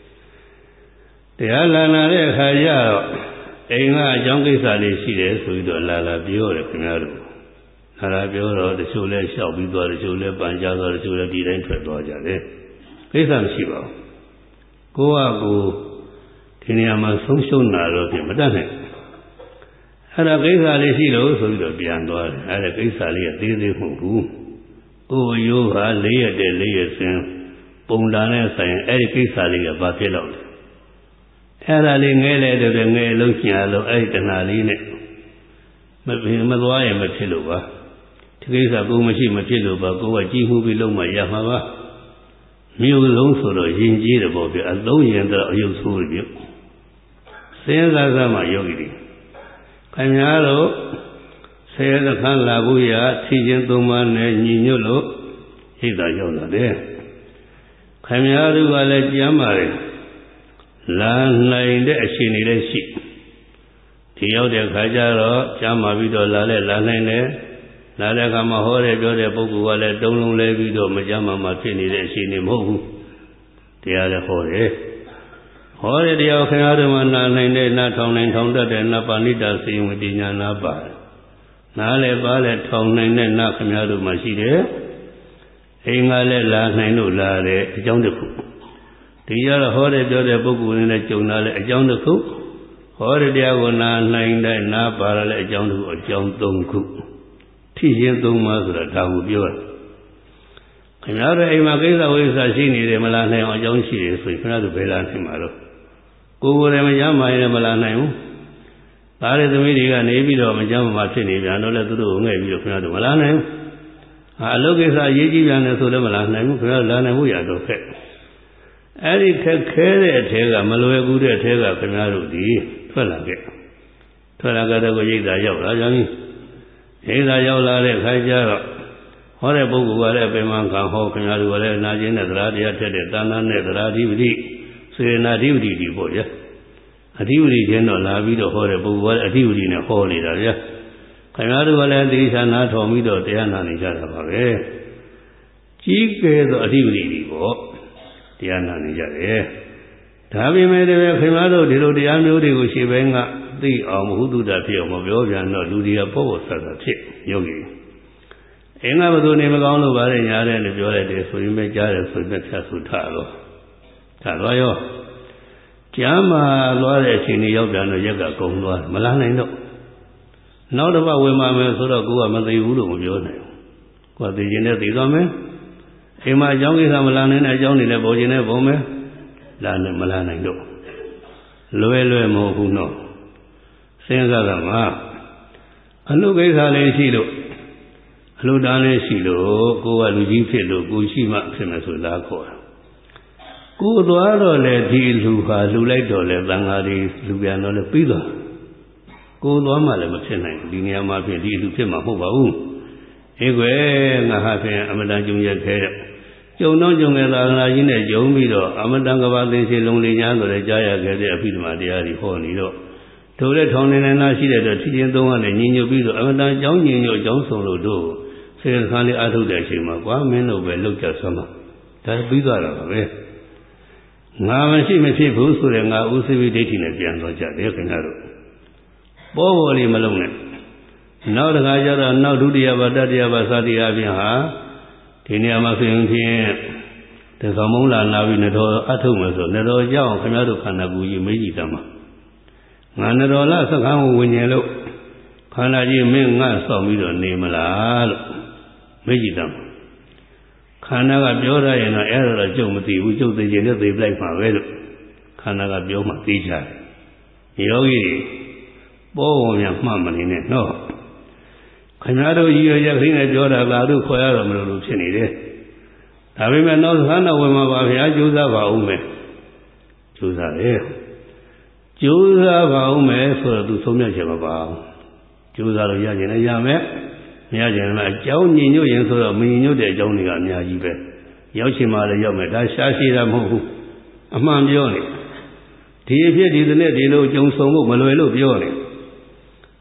တရားလာနာတဲ့အခါကျတော့အိမ်ကအကြောင်းကိစ္စလေးရှိတယ်ဆိုပြီးတော့လာလာပြောတယ်ခင်ဗျားတို့လာလာပြောတော့တချို့လဲလျှောက်ပြီးသွားတချို့လဲပန်ကြသွားတချို့လဲဒီတိုင်းထွက်သွားကြတယ်ကိစ္စမရှိပါဘူးကိုကကိုဒီနေရာမှာဆုံးရှုံးလာတော့ပြင်မတတ်နိုင်အဲ့ဒါကိစ္စလေးရှိလို့ဆိုပြီးတော့ပြန်သွားတယ်အဲ့ဒါကိစ္စလေးကသေးသေးမဟုတ်ဘူးအိုရိုးဟာလေးရက်တည်းလေးရက်စင်းပုံလာနဲ့ဆိုင်အဲ့ဒီကိစ္စလေးကဘာဖြစ်လို့လဲအဲ့ဒါလေးငဲလဲတယ်ငဲလုံးညာလုံးအဲ့ဒီတဏှာလေးနဲ့မဖြစ်မသွားရင်မဖြစ်လို့ပါဒီကိစ္စကိုမရှိမဖြစ်လို့ပါကိုကကြည်မှုပြီးလုံးမရမှာပါမြို့လုံးဆိုတော့ယဉ်ကျေးတယ်ပေါ့ဗျအလုံးရင်တော့အယုတ်ဆိုးတယ်ဗျစဉ်းစားစားမှယောဂီတွေခင်ဗျားတို့ဆယ်သခန်းလာဖို့ရထီချင်းသုံးပါးနဲ့ညီညွတ်လို့ဟိတ်တာရောက်လာတယ်ခင်ဗျားတို့ကလည်းကြမ်းပါတယ်လာနိုင်တဲ့အရှင်တွေလည်းရှိဒီရောက်တဲ့ခါကျတော့ကြမ်းပါပြီးတော့လာလဲလာနိုင်တယ်လာတဲ့အခါမှာဟောတယ်ပြောတဲ့ပုဂ္ဂိုလ်ကလည်းတုံးလုံးလဲပြီးတော့မကြမ်းမှမှဖြစ်နေတဲ့အရှင်တွေမဟုတ်ဘူးတရားလည်းဟောတယ်ဟောတဲ့တရားခင်ဗျားတို့မှနာနိုင်တဲ့နာထောင်နိုင်ထောင်တတ်တဲ့နာပါဏိတာစေဝတိညာနာပါနားလည်းပါလည်းထောင်နိုင်တဲ့နာခင်ဗျားတို့မှရှိတယ်အိမ်ကလည်းလာနိုင်လို့လာတယ်အကြောင်းတစ်ခုဒီရတော့ဟောတဲ့ပြောတဲ့ပုဂ္ဂိုလ်နဲ့ကြုံလာလဲအကြောင်းတစ်ခုဟောတဲ့တရားကိုနာနိုင်တဲ့နာပါရလဲအကြောင်းတစ်ခုအကြောင်းသုံးခုထိရင်သုံးပါးဆိုတာဒါကိုပြောတယ်ခင်ဗျားတို့အိမ်မှာကိစ္စဝိစ္စရှိနေတယ်မလာနိုင်အောင်အကြောင်းရှိတယ်ဆိုရင်ခင်ဗျားတို့ဘယ်လာနိုင်မှာတော့ကိုယ်ကိုယ်လည်းမကြမ်းမာရင်မလာနိုင်ဘူးဒါရသမီးတွေကနေပြီးတော့မကြမ်းမာဖြစ်နေပြန်တော့လည်းသူတို့ကိုငဲ့ပြီးတော့ခင်ဗျားတို့မလာနိုင်ဘူးဟာအလုပ်ကိစ္စအရေးကြီးပြန်တယ်ဆိုလည်းမလာနိုင်ဘူးခင်ဗျားတို့လာနိုင်မှုရတော့ခက်အဲ့ဒီခက်ခဲတဲ့အထဲကမလွယ်ကူတဲ့အထဲကခင်ဗျားတို့ဒီထွက်လာခဲ့ထွက်လာကြတဲ့ကိုရိတ်သာရောက်လာကြပြီရိတ်သာရောက်လာတဲ့ခါကျတော့ဟောတဲ့ပုဂ္ဂိုလ်ကလည်းပင်မခံဟောခင်ဗျားတို့ကလည်းနာကျင်တဲ့သရတရားထက်တဲ့တာဏနဲ့သရဓိပတိစေနာဓိပတိဒီပေါ့ဗျာအဓိပတိချင်းတော့လာပြီးတော့ဟောတဲ့ပုဂ္ဂိုလ်ကလည်းအဓိပတိနဲ့ဟောနေတာဗျာခင်ဗျားတို့ကလည်းတိသနာထောင်ပြီးတော့တရားနာနေကြတာပါပဲကြီးကဲသောအဓိပတိဒီပေါ့တရားနာနေကြတယ်ဒါပေမဲ့တည်းခင်ဗျားတို့ဒီလိုတရားမျိုးတွေကိုရှေ့ဘင်းကသိအောင်မဟုတ်တုဒ္ဒဖြစ်အောင်မပြောပြန်တော့လူတွေကပေါ့ပေါ့ဆဆဖြစ်ယောဂီအင်းကဘသူနေမကောင်းလို့ပါတဲ့ညာတဲ့လို့ပြောလိုက်တယ်ဆိုရင်ပဲကြားတယ်ဆိုရင်ဖြတ်ဆိုထားတော့ထားတော့ရောကြားမှာသွားတဲ့အချိန်ကြီးရောက်ပြန်တော့ရက်ကကုံသွားမလာနိုင်တော့နောက်တစ်ပတ်ဝင်มาမယ်ဆိုတော့ကိုကမသိဘူးလို့မပြောနိုင်ဘူးကိုကသိခြင်းနဲ့သိသွားမယ်အိမ်မှာအကြောင်းကိစ္စမလာနိုင်တဲ့အကြောင်းတွေလည်းပေါ်ခြင်းနဲ့ပေါ်မယ်လာနဲ့မလာနိုင်တော့လွယ်လွယ်မဟုတ်ဘူးနော်စဉ်းစားတာမှာအလုပ်ကိစ္စလေးရှိလို့အလုပ်တန်းလေးရှိလို့ကိုကလူကြီးဖြစ်လို့ကိုရှိမှဖြစ်မယ်ဆိုလာခေါ်တာကိုသွားတော့လေဒီလူဟာလူလိုက်တော့လေသံဃာတွေလူပြန်တော့လေပြီးသွားကိုသွားမှလည်းမဖြစ်နိုင်ဘူးဒီနေရာမှာဖြစ်ဒီလူဖြစ်မှာမဟုတ်ပါဘူးအေးကွယ်ငါဟာဖြင့်အမတန်ကြုံရခဲတဲ့ကြုံတော့ကြုံခဲ့သာသနာကြီးနဲ့ကြုံပြီးတော့အမတန်ကဘာသိရှိလုံးလေးညာဆိုတဲ့ကြားရခဲ့တဲ့အဖိဓမ္မာတရားတွေဟောနေတော့တို့လည်းထောင်နေနေလားရှိတဲ့အတွက်ထီချင်းသုံးကနေညီညွတ်ပြီးတော့အမတန်ကြောင်းညီညွတ်အကြောင်းဆုံးလို့တို့စေတခါလေးအားထုတ်တဲ့အချိန်မှာကွာမင်းတို့ပဲလောက်ကြဆွမ်းမှာဒါပြီးသွားတာပါပဲငါမရှိမဖြစ်ဘူးဆိုတဲ့ငါဥစ္စဝိဒိဋ္ဌိနဲ့ပြန်သွားကြတယ်ခင်ဗျားတို့ပေါ်ပေါ်လေးမလုံးနဲ့နောက်တစ်ခါကျတော့နောက်ဒုတိယဘာတတိယဘာစသည်အပြင်ဟာဒီနေရာမှာဆိုရင်ဖြင့်တက္ကမုံလာနာပြီးနတော်အထုတ်မယ်ဆိုနတော်ကြောင့်ခင်ဗျားတို့ခန္ဓာကိုယ်ကြီးမေးကြည့်တတ်မှာငါနတော်လားစကားကိုဝิญဉ်လို့ခန္ဓာကြီးမင်းငါဆောက်ပြီးတော့နေမလားလို့မေးကြည့်တတ်မှာခန္ဓာကပြောရရင်တော့အဲ့ဒါတော့ကျုပ်မသိဘူးကျုပ်သိခြင်းနဲ့သိပလိုက်မှာပဲလို့ခန္ဓာကပြောမှသိကြတယ်ယောဂီပေါ်ပေါ်များမှတ်မနေနဲ့နော်ခင်ဗျားတို့ကြီးရရခင်းနဲ့ပြောတာကတို့ခေါ်ရတော့မလို့လို့ဖြစ်နေတယ်ဒါပေမဲ့နောက်ခန္ဓာဝင်မှာပါဗျာကြိုးစားပါဦးမယ်ကြိုးစားတယ်ကြိုးစားပါဦးမယ်ဆိုတော့သူဆုံးဖြတ်ချက်မပါဘူးကြိုးစားလို့ရကျင်လည်းရမယ်မရကျင်လည်းအကြောင်းညီညွတ်ရင်ဆိုတော့မညီညွတ်တဲ့အကြောင်းတွေကအများကြီးပဲရောက်ချင်မှလည်းရောက်မယ်ဒါရှားရှိတာမဟုတ်ဘူးအမှန်ပြောနေဒီအဖြစ်ဒီတဲ့ဒီလိုကြုံဆုံဖို့မလွယ်လို့ပြောနေ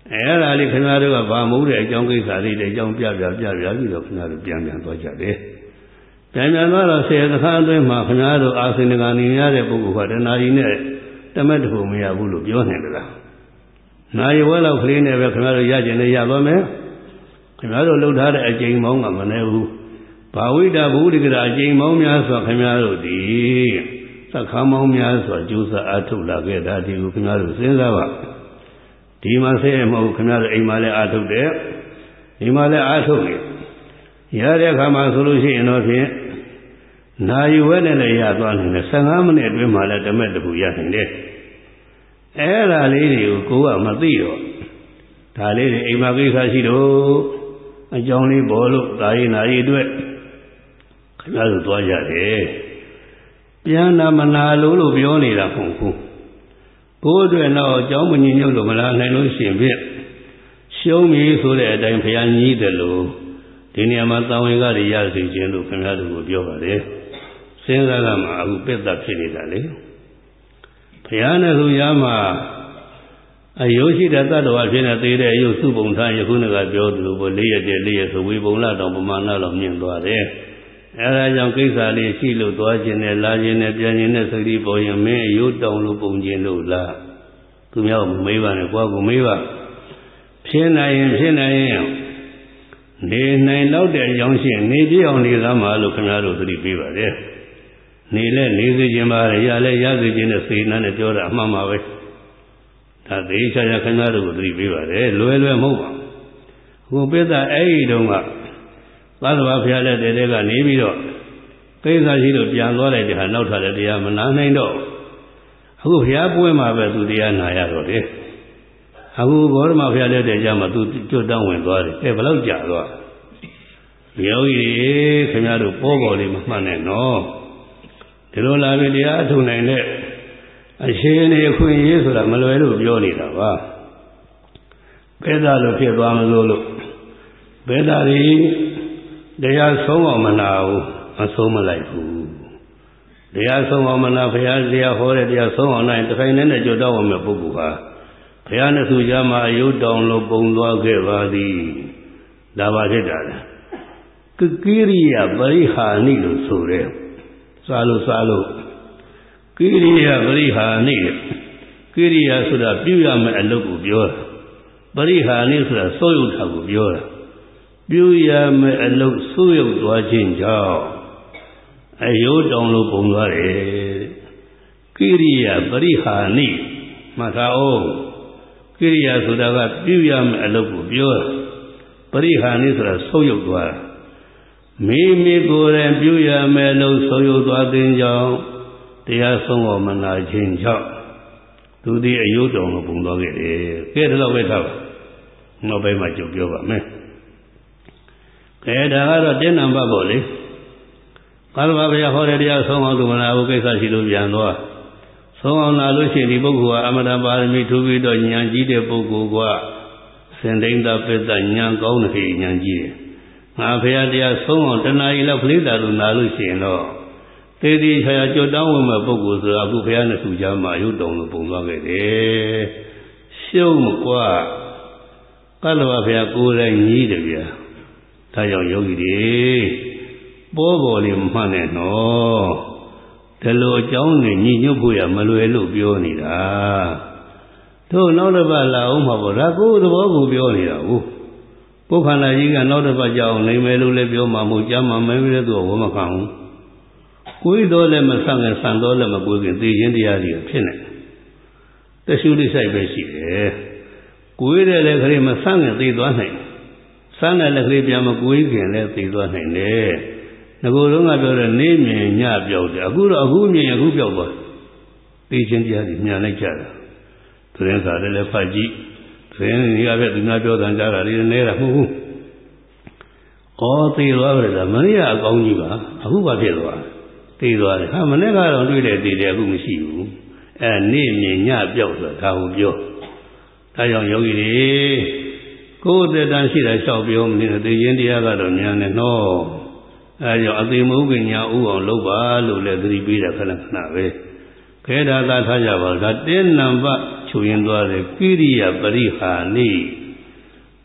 အဲ့ဒါလေးခင်ဗျားတို့ကဘာမို့တဲ့အကြောင်းကိစ္စလေးတွေအကြောင်းပြပြပြပြပြီးတော့ခင်ဗျားတို့ပြန်ပြန်သွားကြတယ်ပြန်ပြန်သွားတော့ဆယ်သခါအတွင်းမှာခင်ဗျားတို့အာသင်္ကနေရတဲ့ပုဂ္ဂိုလ်ကတဏှာကြီးနဲ့တမက်တဖို့မရဘူးလို့ပြောနေတယ်လားနာရီဝဲလောက်ကလေးနဲ့ပဲခင်ဗျားတို့ရကျင်နေရပါမယ်ခင်ဗျားတို့လှုပ်ထားတဲ့အကျိန်မောင်းကမနေဘူးဘာဝိတဘုဒ္ဓကရာအကျိန်မောင်းများစွာခင်ဗျားတို့ဒီသက္ခမောင်းများစွာကျိုးစားအားထုတ်လာခဲ့တာဒီကိုခင်ဗျားတို့စဉ်းစားပါဒီမှာဆဲမဟုတ်ခင်ဗျားတို့အိမ်မှာလည်းအားထုတ်တယ်ဒီမှာလည်းအားထုတ်နေရတဲ့အခါမှာဆိုလို့ရှိရင်တော့ဖြင့်နာယူဝဲနဲ့လည်းရသွားနိုင်တယ်ဆယ်ငါးမိနစ်အတွင်းမှာလည်းဓမ္မတခုရနိုင်တယ်အဲ့ဒါလေးတွေကိုကိုယ်ကမသိတော့ဒါလေးတွေအိမ်မှာကိစ္စရှိတော့အကြောင်းလေးပေါ်လို့ဒါရီနာရီအတွက်ခင်ဗျားတို့သွားကြတယ်ပြန်နာမနာလို့လို့ပြောနေတာမဟုတ်ဘူးကိုယ်အတွက်တော့အကြောင်းမညင်ညွတ်လို့မလာနိုင်လို့ရှိရင်ဖြင့်ရှုံးပြီဆိုတဲ့အတိုင်းဘုရားကြီးတယ်လို့ဒီနေရာမှာတာဝန်ကတွေရစီခြင်းလို့ခင်ဗျားတို့ကိုပြောပါတယ်စဉ်းစားရမှာအခုပိဿဖြစ်နေတာလေဘုရားနဲ့လူရမှာအယုရှိတဲ့တတ္တဝါဖြစ်နေသေးတဲ့အယုစုပုံထားယခုနကပြောသလိုပေါ့လေးရက်တည်းလေးရက်ဆိုဝေပုံလာတော်ပမာဏလောက်မြင့်သွားတယ်အဲဒါကြောင့်ကိစ္စလေးရှိလို့သွားခြင်းနဲ့လာခြင်းနဲ့ပြန်ခြင်းနဲ့စိတ်ဒီပေါ်ရင်မင်းအယုတောင်လို့ပုံခြင်းလို့လားသူများကမေးပါနဲ့ကိုယ့်ကိုမေးပါဖြစ်နိုင်ရင်ဖြစ်နိုင်ရင်နေနိုင်တော့တဲ့အကြောင်းရှိရင်နေပြအောင်နေသားမှာလို့ခင်ဗျားတို့သတိပေးပါတယ်နေလဲနေစေခြင်းပါရရလဲရစေခြင်းနဲ့စေနာနဲ့ပြောတာအမှန်ပါပဲဒါသေချာချာခင်ဗျားတို့ကိုသတိပေးပါတယ်လွယ်လွယ်မဟုတ်ပါဘူးအခုပိဿအဲ့ဒီတုန်းကသာသနာဘုရားလက်တဲတဲကနေပြီးတော့ကိစ္စရှိလို့ပြန်သွားလိုက်တဲ့ဟာနောက်ထပ်လည်းတရားမနာနိုင်တော့အခုဘုရားပွဲမှာပဲသူတရားနာရတော့တယ်အခုဘောဓမဘုရားလက်တဲကြမှာသူကျွတ်တောင်းဝင်သွားတယ်အဲဘယ်လောက်ကြာသွားယောဂီတွေခင်ဗျားတို့ပေါ်ပေါ်လေးမမှတ်နဲ့နော်ဒီလိုလာပြီးတရားအထုံနိုင်တဲ့အရှင်နေခွင့်ရေးဆိုတာမလွယ်လို့ပြောနေတာပါဘယ်သာလို့ဖြစ်သွားမလို့လို့ဘယ်သာတွေတရားဆုံးအောင်မနာဘူးမဆုံးမလိုက်ဘူးတရားဆုံးအောင်မနာဘုရားတရားဟောတဲ့တရားဆုံးအောင်နိုင်တခိုင်နဲ့ကြွတော့ဝင်မဲ့ပုဂ္ဂိုလ်ဟာဘုရားနဲ့သူကြမှာအယုတ်တောင်လို့ပုံသွားခဲ့ပါသည်ဒါပါဖြစ်တာလေကကိရိယာပရိဟာနိလို့ဆိုတယ်စားလို့စားလို့ကိရိယာပရိဟာနိကိရိယာဆိုတာပြုရမယ့်အလုပ်ကိုပြောတာပရိဟာနိဆိုတာစိုးရုပ်တာကိုပြောတာပြုရမယ့်အလုပ်စိုးရုပ်သွားခြင်းကြောင့်အယုတ်တောင်လို့ပုံသွားတယ်ကိရိယာပရိဟာနိမှတ်ထားအောင်ကိရိယာဆိုတာကပြုရမယ့်အလုပ်ကိုပြောတာပရိဟာနိဆိုတာစိုးရုပ်သွားတာမိမိကိုယ်တိုင်ပြုရမယ်လို့ဆိုရသွားတဲ့ကြောင့်တရားဆုံးတော်မနာခြင်းကြောင့်သူဒီအယုတ်တော်ကိုပုံသွားခဲ့တယ်။ကဲဒါတော့ပဲထားပါ။နောက်ပိုင်းမှာကြုံပြောပါမယ်။ကဲဒါကတော့တင်းနံပါတ်ပေါ့လေ။ကာလဘုရားဟောတဲ့တရားဆုံးအောင်သူမနာဘူးကိစ္စရှိလို့ပြန်သွား။ဆုံးအောင်လာလို့ရှိရင်ဒီပုဂ္ဂိုလ်ကအမတပါရမီထူပြီးတော့ဉာဏ်ကြီးတဲ့ပုဂ္ဂိုလ်ကစင်တိန်တာပိတ္တဉာဏ်ကောင်းတဲ့ဉာဏ်ကြီးတယ်။ငါဘုရားတရားဆုံးအောင်တဏှာကြီးလောက်ခလိတာလို့နာလို့ရှိရင်တော့သေတိဆရာကြွတောင်းဝင်မဲ့ပုဂ္ဂိုလ်ဆိုတာအခုဘုရားနဲ့သူကြားမှာရုပ်တုံလို့ပုံသွားခဲ့တယ်။ရှုံးမကွာကလဝဘုရားကိုယ်တိုင်ကြီးတယ်ဗျာ။ဒါကြောင့်ယောဂီတွေပေါ်ပေါ်လေးမှတ်နဲ့နော်။ဒီလိုအကြောင်းနဲ့ညီညွတ်ဖို့ရမလွယ်လို့ပြောနေတာ။တို့နောက်တစ်ပတ်လာအောင်မှာပေါ့ဒါကိုယ်သဘောကိုပြောနေတာဟုတ်။ကိုယ်ခန္ဓာကြီးကနောက်တစ်ပတ်ကြောင်နေမယ်လို့လည်းပြောမှာမဟုတ်ကြမှာမဲမဲသူကဝမခံဘူးကိုယ်တော်လည်းမဆန့်ငယ်ဆန်တော်လည်းမကိုယ်ခင်သိခြင်းတရားကြီးဖြစ်နေတရှုလိဆိုင်ပဲရှိတယ်ကိုယ်တဲ့လည်းခရီးမဆန့်ငယ်သိသွားနိုင်ဆန့်တဲ့လည်းခရီးပြန်မကိုယ်ခင်လည်းသိသွားနိုင်တယ်ငကိုယ်လုံးကပြောတဲ့နေမြင်ညပြောက်တယ်အခုတော့အခုမြင်အခုပြောက်သွားသိခြင်းတရားကြီးမြန်လိုက်ကြတာသူရင်စာလည်းဖတ်ကြည့်သူရင်ဒီကပဲသူများပြောတဲ့ကြားတာလေးနေတာမဟုတ်ဘူးဩသိသွားကြတာမရိယာအကောင်းကြီးပါအခုဘာဖြစ်သွားသိသွားတယ်ဟာမနေ့ကတော့တွေ့တယ်သိတယ်အခုမရှိဘူးအဲနေ့မြင်ညပြောက်ဆိုတာဒါကိုပြောဒါကြောင့်ယောဂီတွေကိုယ်သက်တမ်းရှိတာလျှောက်ပြောမနေသိရင်တရားကတော့ဉာဏ်နဲ့နော်အဲကြောင့်အသိမဟုတ်ခင်ညာဥအောင်လုပ်ပါလို့လည်းသတိပေးတာခဏခဏပဲခဲဒါသာထားကြပါဒါတင်းနံပါတ်ချူရင်သွားတယ်ကိရိယာပရိဟာနိ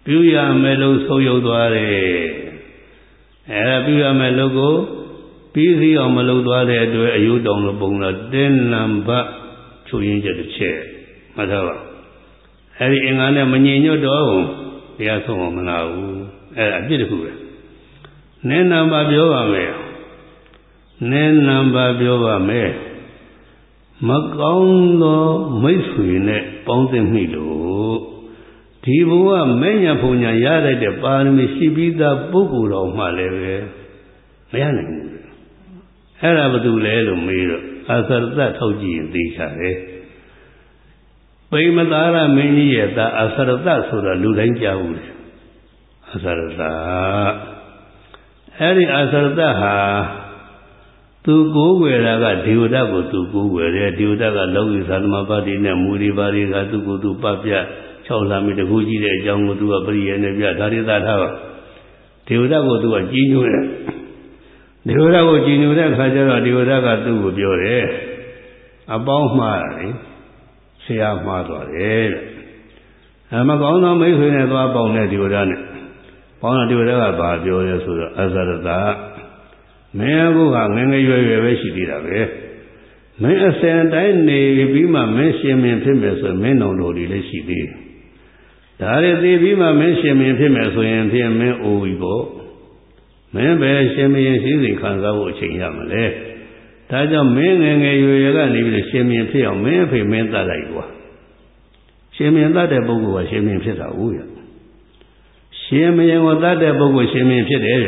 ပြုရမယ်လို့ဆုံးယုတ်သွားတယ်အဲဒါပြုရမယ်လို့ကိုပြီးစီအောင်မလုပ်သွားတဲ့အတွက်အယုတောင်လို့ပုံတော့တင်းနံပါတ်ချုပ်ရင်းချက်တစ်ချက်မှတ်ထားပါအဲဒီအင်္ဂါနဲ့မငြိမ်ညွတ်တော့တရားဆုံးအောင်မလာဘူးအဲဒါအပြစ်တစ်ခုပဲနည်းနံပါတ်ပြောပါမယ်နည်းနံပါတ်ပြောပါမယ်မကောင်းသောမိတ်ဆွေနဲ့ပေါင်းသင်းမိလို့ဒီဘဝမဲ့ညာဖုန်ညာရလိုက်တဲ့ပါရမီရှိပြီးသားပုဂ္ဂိုလ်တော်မှလည်းပဲမရနိုင်ဘူးအဲ့ဒါဘာလို့လဲလို့မေးတော့အာသရတထောက်ကြည့်ရင်သိချတယ်ပိမသာရမင်းကြီးရဲ့သားအာသရတဆိုတော့လူတိုင်းကြားဘူးလေအာသရတအဲ့ဒီအာသရတဟာသူကိုးကွယ်တာကဒေဝဒကိုသူကိုးကွယ်တယ်ဒေဝဒကလောကီသာသမပါတိနဲ့မူရိပါရိကသူကိုသူပပြ၆လမ်းမီတခုကြီးတဲ့အကြောင်းကိုသူကပရိယေနဲ့ပြဒါရိသထားပါဒေဝဒကိုသူကကြီးညိုတယ်ဒေဝဒကိုကြီးညိုတဲ့အခါကျတော့ဒေဝဒကသူ့ကိုပြောတယ်အပေါင်းမှားတယ်လေဆရာမှားသွားတယ်တဲ့အမကောင်းသောမိတ်ဆွေနဲ့သွားပေါင်းတဲ့ဒေဝဒနဲ့ပေါင်းတဲ့ဒေဝဒကဘာပြောလဲဆိုတော့အဇရတမင်းအခုကငငယ်ရွယ်ရွယ်ပဲရှိသေးတာပဲမင်းအစဉ်တိုင်းနေပြီးမှမင်းရှင်မင်းဖြစ်မယ်ဆိုရင်မင်းတော်တော်လေးလည်းရှိသေးတယ်ဒါရည်သေးပြီးမှမင်းရှင်မင်းဖြစ်မယ်ဆိုရင်ဖြင့်မင်းအိုးပြီပေါ့မင်းပဲရှင်မင်းရှိစိခံစားဖို့အချိန်ရမလဲဒါကြောင့်မင်းငငယ်ရွယ်ရွယ်ကနေပြီးတော့ရှင်မင်းဖြစ်အောင်မင်းအဖေမင်းတတ်လိုက်ကွာရှင်မင်းတတ်တဲ့ပုဂ္ဂိုလ်ကရှင်မင်းဖြစ်တာဟုတ်ရရှင်မင်းကိုတတ်တဲ့ပုဂ္ဂိုလ်ရှင်မင်းဖြစ်တယ်ဗျ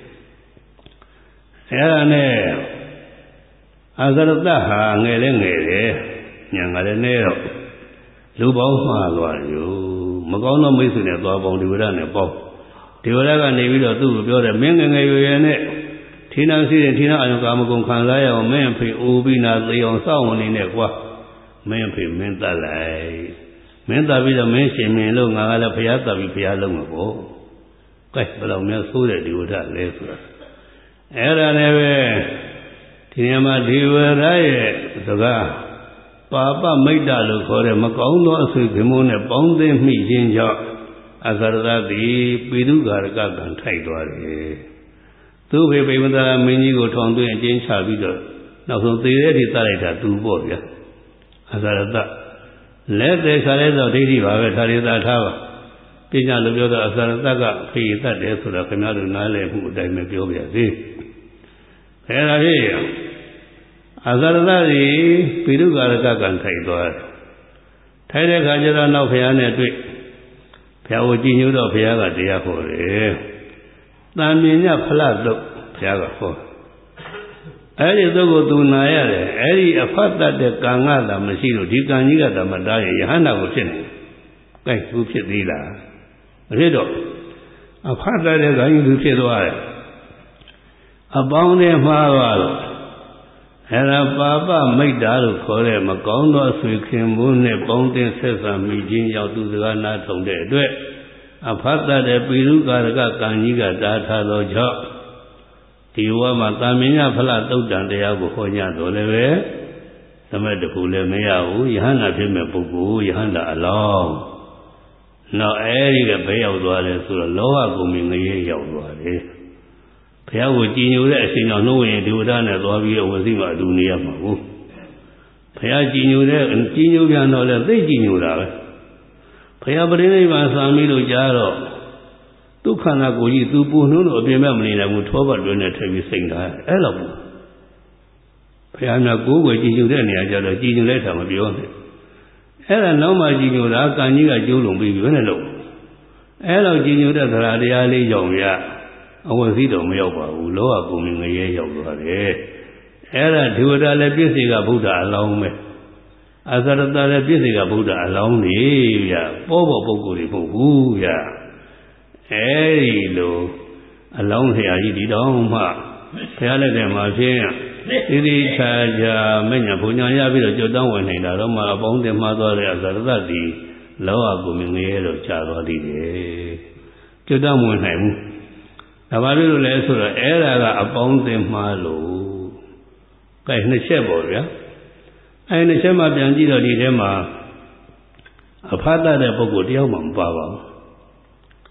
အဲ့ဒါနဲ့အာဇရတဟာငယ်လဲငယ်တယ်ညာငါလည်းနဲ့တော့လူပေါင်းမှားသွားတယ်မကောင်းသောမိတ်ဆွေနဲ့သွားပေါင်းဒီဝရနဲ့ပေါင်းဒီဝရကနေပြီးတော့သူ့ကိုပြောတယ်မင်းငယ်ငယ်ရွယ်ရွယ်နဲ့ထီနာစီရင်ထီနာအယုံကာမဂုဏ်ခံစားရအောင်မင်းဖေအိုးပြီးနာသေအောင်စောင့်ဝင်နေကွာမင်းဖေမင်းတတ်လိုက်မင်းတတ်ပြီးတော့မင်းရှင်မင်းလို့ငါကလည်းဖျားတတ်ပြီးဖျားလုံးမှာပေါ့ကဲဘယ်တော့မှဆိုးတဲ့ဒီဝရလဲဆိုတာအဲ့ဒါလည်းပဲဒီနေရာမှာဒီဝရရဲ့စကားပါပမိတ်တလို့ခေါ်တဲ့မကောင်းသောအဆွေခင်မိုးနဲ့ပေါင်းသိမိခြင်းကြောင့်အသရတသည်ပိတုကာရကကံထိုက်သွားတယ်သူ့ဖေပိမသာမင်းကြီးကိုထောင်သွင်းအကျဉ်းချပြီးတော့နောက်ဆုံးသေတဲ့အထိသတ်လိုက်တာသူပေါ့ဗျာအသရတလက်သေးခါလဲတော့ဒိဋ္ဌိပါပဲဒါရီသာထားပါပညာလိုပြောတော့အသရတကဖေတတ်တယ်ဆိုတော့ခင်ဗျားတို့နားလည်မှုအတိုင်းပဲပြောပြစေအဲ့ဒါဖြစ်အသရတသည်ပိတုကာရကကံထိုက်သွားတယ်ထိုက်တဲ့ခါကျတော့နောက်ဖျားနဲ့တွေ့ဖျားကိုကြည်ညိုတော့ဖျားကတရားဟောတယ်တန်မြင်ညဖလတုတ်ဖျားကဟောအဲ့ဒီသုတ်ကိုသူနာရတယ်အဲ့ဒီအဖတ်တတ်တဲ့ကံကသာမရှိလို့ဒီကံကြီးကသာမတားရင်ယဟန္တာကိုဖြစ်နေတယ်။ကဲသူဖြစ်သေးလားမဖြစ်တော့အဖတ်တတ်တဲ့ကံကြီးသူဖြစ်သွားတယ်အပေါင်းနဲ့မှားသွားတော့အဲ့ဒါပါပမိတ်တာလို့ခေါ်တဲ့မကောင်းသောဆွေခင်မိုးနဲ့ပေါင်းတင်ဆက်ဆံမိခြင်းရောက်သူစကားနားထုံတဲ့အတွက်အဖတ်တတ်တဲ့ပိရုကာရကကံကြီးကတားထားသောကြောင့်ဒီဝါမှာတာမင်ညဖလသုတ်တန်တရားကိုဟောညတော်လည်းပဲသမက်တခုလည်းမရဘူးယဟန္တာဖြစ်မဲ့ပုဂ္ဂိုလ်ယဟန္တာအလောင်းနောက်အဲဒီကဘယ်ရောက်သွားလဲဆိုတော့လောဟကုံမင်းငရဲရောက်သွားတယ်ဘုရားကိုကြည်ညိုတဲ့အချိန်တော်နှုတ်ဝင်ဒီဝဒနဲ့သွားပြီးဝစီမှာအတူနေရမှာကိုဘုရားကြည်ညိုတဲ့ကြည်ညိုပြန်တော့လည်းသိကြည်ညိုတာပဲဘုရားပရိနိဗ္ဗာန်ဆံပြီးလို့ကြားတော့ဒုက္ခနာကိုကြီးသူပူနှုံးလို့အပြင်မဲ့မနေနိုင်ဘူးထောပတ်တွင်းနဲ့ထည့်ပြီးစိတ်ထားအဲ့လိုပေါ့ဘုရားများကိုယ်ကိုကြည်ညိုတဲ့နေရာကျတော့ကြည်ညိုလိုက်တာမပြောနဲ့အဲ့ဒါနောက်မှကြည်ညိုတာကံကြီးကကျိုးလုံးပြီးပြီဘယ်နဲ့လို့အဲ့လိုကြည်ညိုတဲ့သရာတရားလေးကြောင့်ရအဝစီတော်မရောက်ပါဘူးလောကကုံငရဲရောက်သွားတယ်အဲ့ဒါဒီဝဒလည်းပြည့်စေကဗုဒ္ဓအလောင်းပဲအသရတလည်းပြည့်စေကဗုဒ္ဓအလောင်းနေဗျာပေါ်ပေါ်ပုဂ္ဂိုလ်တွေမဟုတ်ဘူးဗျာအဲဒီလိုအလောင်းဆရာကြီးဒီတော့မှဘုရားလက်ထဲမှာဖြင့်သီတိချာချာမညာဘုံညာရပြီးတော့ကြွတောင်းဝင်နေတာတော့မှအပေါင်းတင်မှားသွားတဲ့အသရတသည်လောကကုံငရဲတော့ကြာသွားသေးတယ်ကြွတောင်းဝင်နိုင်ဘူးဒါပါလို့လဲဆိုတော့အဲ့ဒါကအပေါင်းတင်မှားလို့ကဲနှစ်ချက်ပေါ့ဗျာအဲ့နှစ်ချက်မှပြန်ကြည့်တော့ဒီထဲမှာအဖတ်တတ်တဲ့ပုဂ္ဂိုလ်တယောက်မှမပါပါဘူး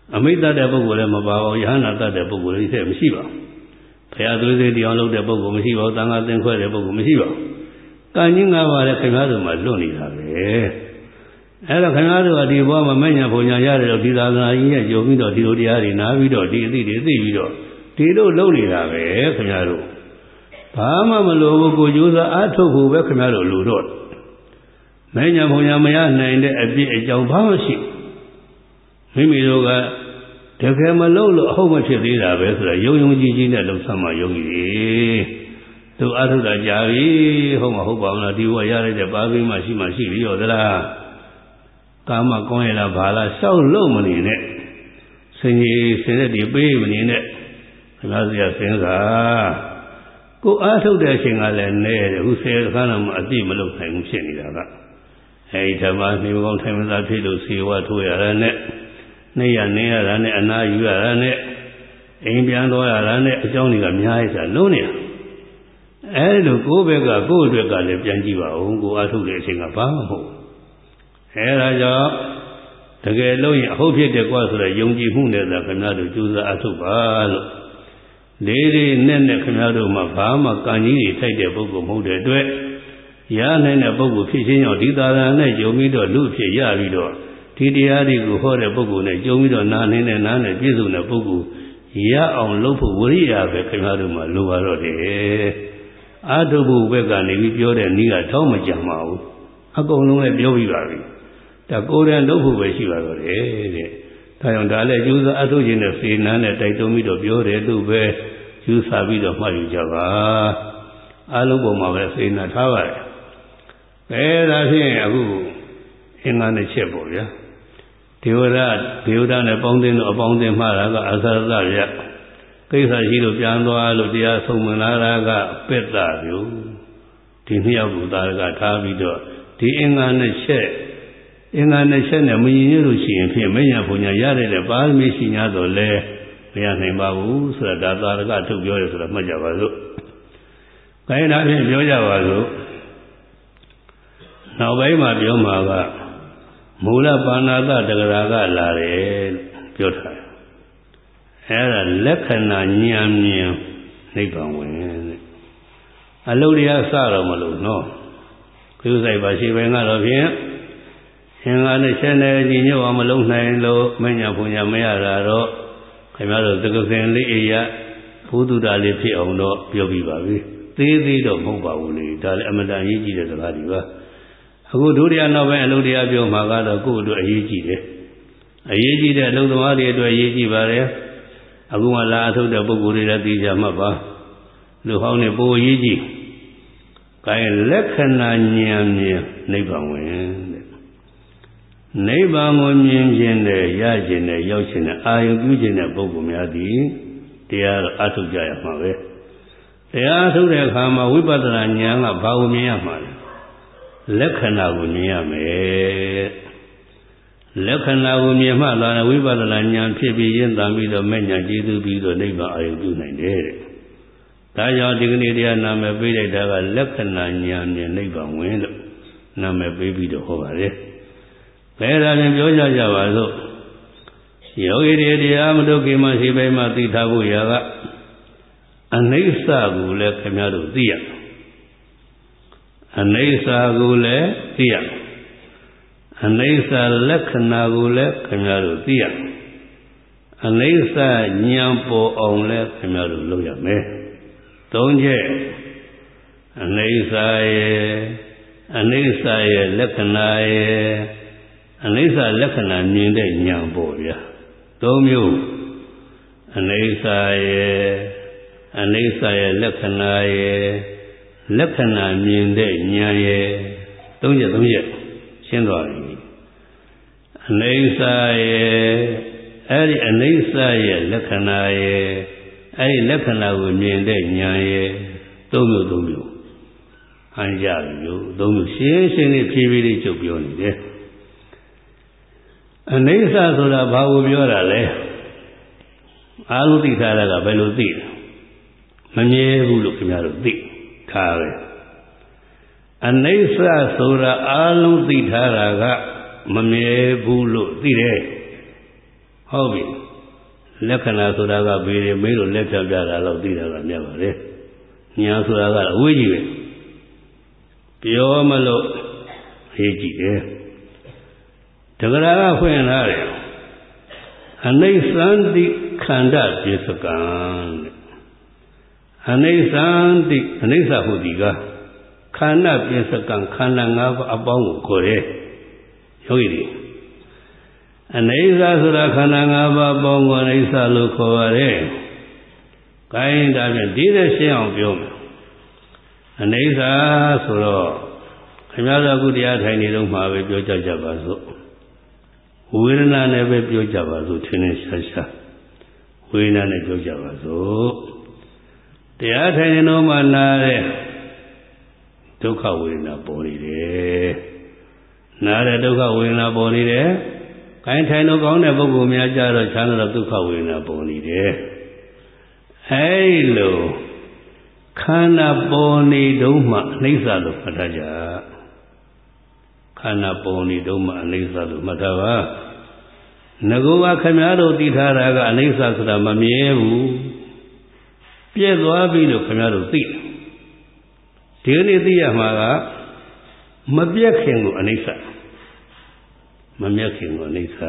အမိတ်တတ်တဲ့ပုဂ္ဂိုလ်လည်းမပါဘူးယဟနာတတ်တဲ့ပုဂ္ဂိုလ်လည်းမရှိပါဘူးဘုရားသွေးသေးတရားလုပ်တဲ့ပုဂ္ဂိုလ်မရှိပါဘူးသံဃာသင်္ခွဲတဲ့ပုဂ္ဂိုလ်မရှိပါဘူးကံကြီးငါးပါးလည်းခင်ဗျားတို့မှလွတ်နေတာပဲအဲ့တော့ခင်ဗျားတို့ကဒီဘဝမှာမဉ္ဇဉ်ဘုံညာရတယ်တော့ဒီသာသနာကြီးရဲ့ယုံပြီးတော့ဒီလိုတရားတွေနားပြီးတော့ဒီအသိတွေသိပြီးတော့ဒီလိုလုပ်နေတာပဲခင်ဗျားတို့ဘာမှမလိုဘူးကိုကြိုးစားအားထုတ်ဖို့ပဲခင်ဗျားတို့လိုတော့မဉ္ဇဉ်ဘုံညာမရနိုင်တဲ့အပြစ်အကြောင်းဘာမှရှိမိမိတို့ကတကယ်မလုပ်လို့အဟုတ်မဖြစ်သေးတာပဲဆိုတော့ယုံယုံကြည်ကြည်နဲ့လှုပ်ဆောင်မှယုံကြည်သူအထုတာကြာပြီဟုတ်မဟုတ်ပါဘူးလားဒီဘဝရရတဲ့ပါပိမှရှိမှရှိပြီရောသလားကာမကောင်းရလားဘာလားရှောက်လို့မနေနဲ့စင်ကြီးစင်တဲ့ဒီပေးမနေနဲ့ခဏစရာစဉ်းစားကိုအားထုတ်တဲ့အချိန်ကလည်းနဲတယ်ခုဆယ်ခါတော့မှအတိမလုပ်နိုင်ဘူးဖြစ်နေတာကအဲဒီဓမ္မနေကောင်းထိုင်မသာဖြစ်လို့စေဝါထိုးရတာနဲ့နေရနေရတာနဲ့အနာယူရတာနဲ့အိမ်ပြန်တော့ရတာနဲ့အကြောင်းတွေကများရတာလုံးနေတာအဲဒီလိုကိုယ့်ဘက်ကကိုယ့်အတွက်ကလည်းပြန်ကြည့်ပါဦးကိုအားထုတ်တဲ့အချိန်ကဘာမှမဟုတ်အဲဒါကြောင့်တကယ်လို့ရင်အဟုတ်ဖြစ်တယ်ကွာဆိုတော့ယုံကြည်မှုနဲ့သာခင်ဗျားတို့ကြိုးစားအားထုတ်ပါလို့လေးလေးနဲ့နဲ့ခင်ဗျားတို့မှဘာမှကံကြီးတွေထိုက်တဲ့ပုဂ္ဂိုလ်မဟုတ်တဲ့အတွက်ရနိုင်တဲ့ပုဂ္ဂိုလ်ဖြစ်ခြင်းကြောင့်ဒီသာသနာနဲ့ယုံပြီးတော့လူဖြစ်ရပြီးတော့ဒီတရားတွေကိုဟောတဲ့ပုဂ္ဂိုလ်နဲ့ကြုံပြီးတော့နားနေတဲ့နားနဲ့ပြည့်စုံတဲ့ပုဂ္ဂိုလ်ရအောင်လုပ်ဖို့ဝိရိယပဲခင်ဗျားတို့မှလိုပါတော့တယ်အာထုဖို့ဘက်ကနေပြီးပြောတဲ့နည်းကထောက်မကြံပါဘူးအကုန်လုံးလည်းပြောပြီးပါပြီဒါကိုယ်တိုင်လုပ်ဖို့ပဲရှိပါတော့တယ်တဲ့ဒါကြောင့်ဒါလည်းယူဆအထုခြင်းနဲ့စေနာနဲ့တိုက်တွန်းပြီးတော့ပြောတယ်လို့ပဲယူဆပြီးတော့မှတ်ယူကြပါအလုံးပုံမှာပဲစေနာထားပါတယ်အဲဒါဖြင့်အခုအင်္ဂါနဲ့ချက်ပေါ့ဗျာဒေဝရဒေဝဒနဲ့ပေါင်းသင်းတို့အပေါင်းသင်းမှားတာကအသရတရကိစ္စရှိလို့ပြန်သွားလို့တရားဆုံးမလာတာကပက်တာပြုဒီနှစ်ယောက်ကိုသာရကထားပြီးတော့ဒီအင်္ဂါနဲ့ချက်အင်္ဂါနဲ့ချက်နဲ့မရင်ရလို့ရှိရင်ဖြင့်မညာဘုံညာရတဲ့ပါရမီရှိ냐တော့လဲမရနိုင်ပါဘူးဆိုတာဒါသာရကထုတ်ပြောရဆိုတော့မှတ်ကြပါစို့ခိုင်းတာဖြင့်ပြောကြပါစို့နောက်ပိုင်းမှာပြောမှာကမူလပါဏာတတဂရာကလာတယ်ပြောထားတယ်အဲ့ဒါလက္ခဏာဉာဏ်မြင်နိဗ္ဗာန်ဝင်တဲ့အလုတရားစတော့မလို့နော်ပြုဆိုင်ပါရှိပင်ကတော့ဖြင့်အင်္ဂါနဲ့ဆက်နေကြည်ညို့အောင်မလုံးနိုင်လို့မညာဘုံညာမရတာတော့ခင်ဗျားတို့သက္ကစင်လေးအရာဘုဒ္ဓတာလေးဖြစ်အောင်တော့ပြောပြပါပြီသေးသေးတော့မဟုတ်ပါဘူးလေဒါလည်းအမတန်ရေးကြည့်တဲ့စကားဒီပါအခုဒုတိယနောက်ပိုင်းအလုပ်တရားပြောမှာကတော့ကိုယ့်အတွက်အရေးကြီးတယ်အရေးကြီးတဲ့အလုပ်သမားတွေအတွက်အရေးကြီးပါတယ်အခုမှလာအထုတ်တဲ့ပုဂ္ဂိုလ်တွေလည်းသိကြမှတ်ပါလူဟောင်းနေပိုအရေးကြီးကိုယ်လက္ခဏာဉာဏ်မြင်နိဗ္ဗာန်ဝင်တဲ့နိဗ္ဗာန်ကိုမြင်ခြင်းနဲ့ရခြင်းနဲ့ရောက်ခြင်းနဲ့အာရုံပြုခြင်းနဲ့ပုဂ္ဂိုလ်များသည်တရားတော့အထုတ်ကြရမှာပဲတရားအထုတ်တဲ့အခါမှာဝိပဿနာဉာဏ်ကဘာကိုမြင်ရမှာလဲလက္ခဏာကိုမြင်ရမယ်လက္ခဏာကိုမြင်မှသာဝိပဿနာဉာဏ်ဖြစ်ပြီးရင်းတမ်းပြီးတော့မဲ့ညာကျေးဇူးပြီးတော့နိဗ္ဗာန်အာရုံပြုနိုင်တယ်တဲ့ဒါကြောင့်ဒီကနေ့တရားနာမည်ပေးလိုက်တာကလက္ခဏာဉာဏ်နဲ့နိဗ္ဗာန်ဝင်လို့နာမည်ပေးပြီးတော့ဟောပါတယ်ဘယ်ဒါပြန်ပြောကြကြပါစို့ယောဂီတွေတရားမထုတ်ခင်မှရှိပိုင်းမှာသိထားဖို့ရာကအနိစ္စကိုလည်းခင်ဗျားတို့သိရအနိစ္စကိုလည်းသိရအနိစ္စလက္ခဏာကိုလည်းခင်ဗျားတို့သိရအနိစ္စဉာဏ်ပေါ်အောင်လည်းခင်ဗျားတို့လုပ်ရမယ်သုံးချက်အနိစ္စရဲ့အနိစ္စရဲ့လက္ခဏာရဲ့အနိစ္စလက္ခဏာမြင်တဲ့ဉာဏ်ပေါ့ဗျာသုံးမျိုးအနိစ္စရဲ့အနိစ္စရဲ့လက္ခဏာရဲ့လက္ခဏာမြင်တဲ့ဉာဏ်ရဲ့သုံးချက်သုံးချက်ရှင်းသွားပြီအနိစ္စရဲ့အဲ့ဒီအနိစ္စရဲ့လက္ခဏာရဲ့အဲ့ဒီလက္ခဏာကိုမြင်တဲ့ဉာဏ်ရဲ့သုံးမျိုးသုံးမျိုးဟန်ကြပြီလို့သုံးမျိုးရှင်းရှင်းလေးဖြည်းဖြည်းလေးချုပ်ပြောနေတယ်အနိစ္စဆိုတာဘာကိုပြောတာလဲအာဟုသိထားတာကဘယ်လိုသိလဲမမြဲဘူးလို့ခင်ဗျားတို့သိထားပဲအနိစ္စဆိုတာအာလုံးသိထားတာကမမြဲဘူးလို့သိတယ်ဟုတ်ပြီလက္ခဏာဆိုတာကဘေးတွေမင်းတို့လက်ဖြတ်ပြတာတော့သိတာကမြတ်ပါလေညာဆိုတာကအဝေးကြီးပဲပြောမလို့ရေးကြည့်တယ်တဂရကဖွင့်လာတယ်အနိစ္စံတိခန္ဓာပိစကံအနိစ္စံတိအနိစ္စဟုဒီကခန္ဓာပိစကံခန္ဓာ၅ပါးအပေါင်းကိုခေါ်တယ်ယောဂီတွေအနိစ္စဆိုတာခန္ဓာ၅ပါးပေါင်းကိုအနိစ္စလို့ခေါ်ရတယ်။ကိုင်းဒါဖြင့်ဒီတဲ့ရှင်းအောင်ပြောမယ်။အနိစ္စဆိုတော့ခင်ဗျားတို့အခုတရားထိုင်နေတော့မှပဲပြောကြကြပါစို့။ဝေဒနာနဲ့ပဲပြောကြပါစို့ထင်းထင်းရှားရှားဝေဒနာနဲ့ပြောကြပါစို့။တရားထိုင်နေတော့မှနာတဲ့ဒုက္ခဝေဒနာပေါ်နေတယ်။နာတဲ့ဒုက္ခဝေဒနာပေါ်နေတယ်။ကိုင်းထိုင်လို့ကောင်းတဲ့ပုဂ္ဂိုလ်များကြတော့ချမ်းသာတော့ဒုက္ခဝေဒနာပေါ်နေတယ်။အဲဒီလိုခန္ဓာပေါ်နေတုံးမှအနိစ္စလို့မှတ်ထားကြ။ခန္ဓာပေါ်နေတုံးမှအနိစ္စလို့မှတ်ထားပါ။ငကောကခမည်းတော်သိထားတာကအနိစ္စဆိုတာမမြဲဘူး။ပြည့်သွားပြီလို့ခမည်းတော်သိတယ်။ဒီနေ့သိရမှာကမပြည့်ခင်ကိုအနိစ္စမမြတ်ခင်ကိုအနိစ္စ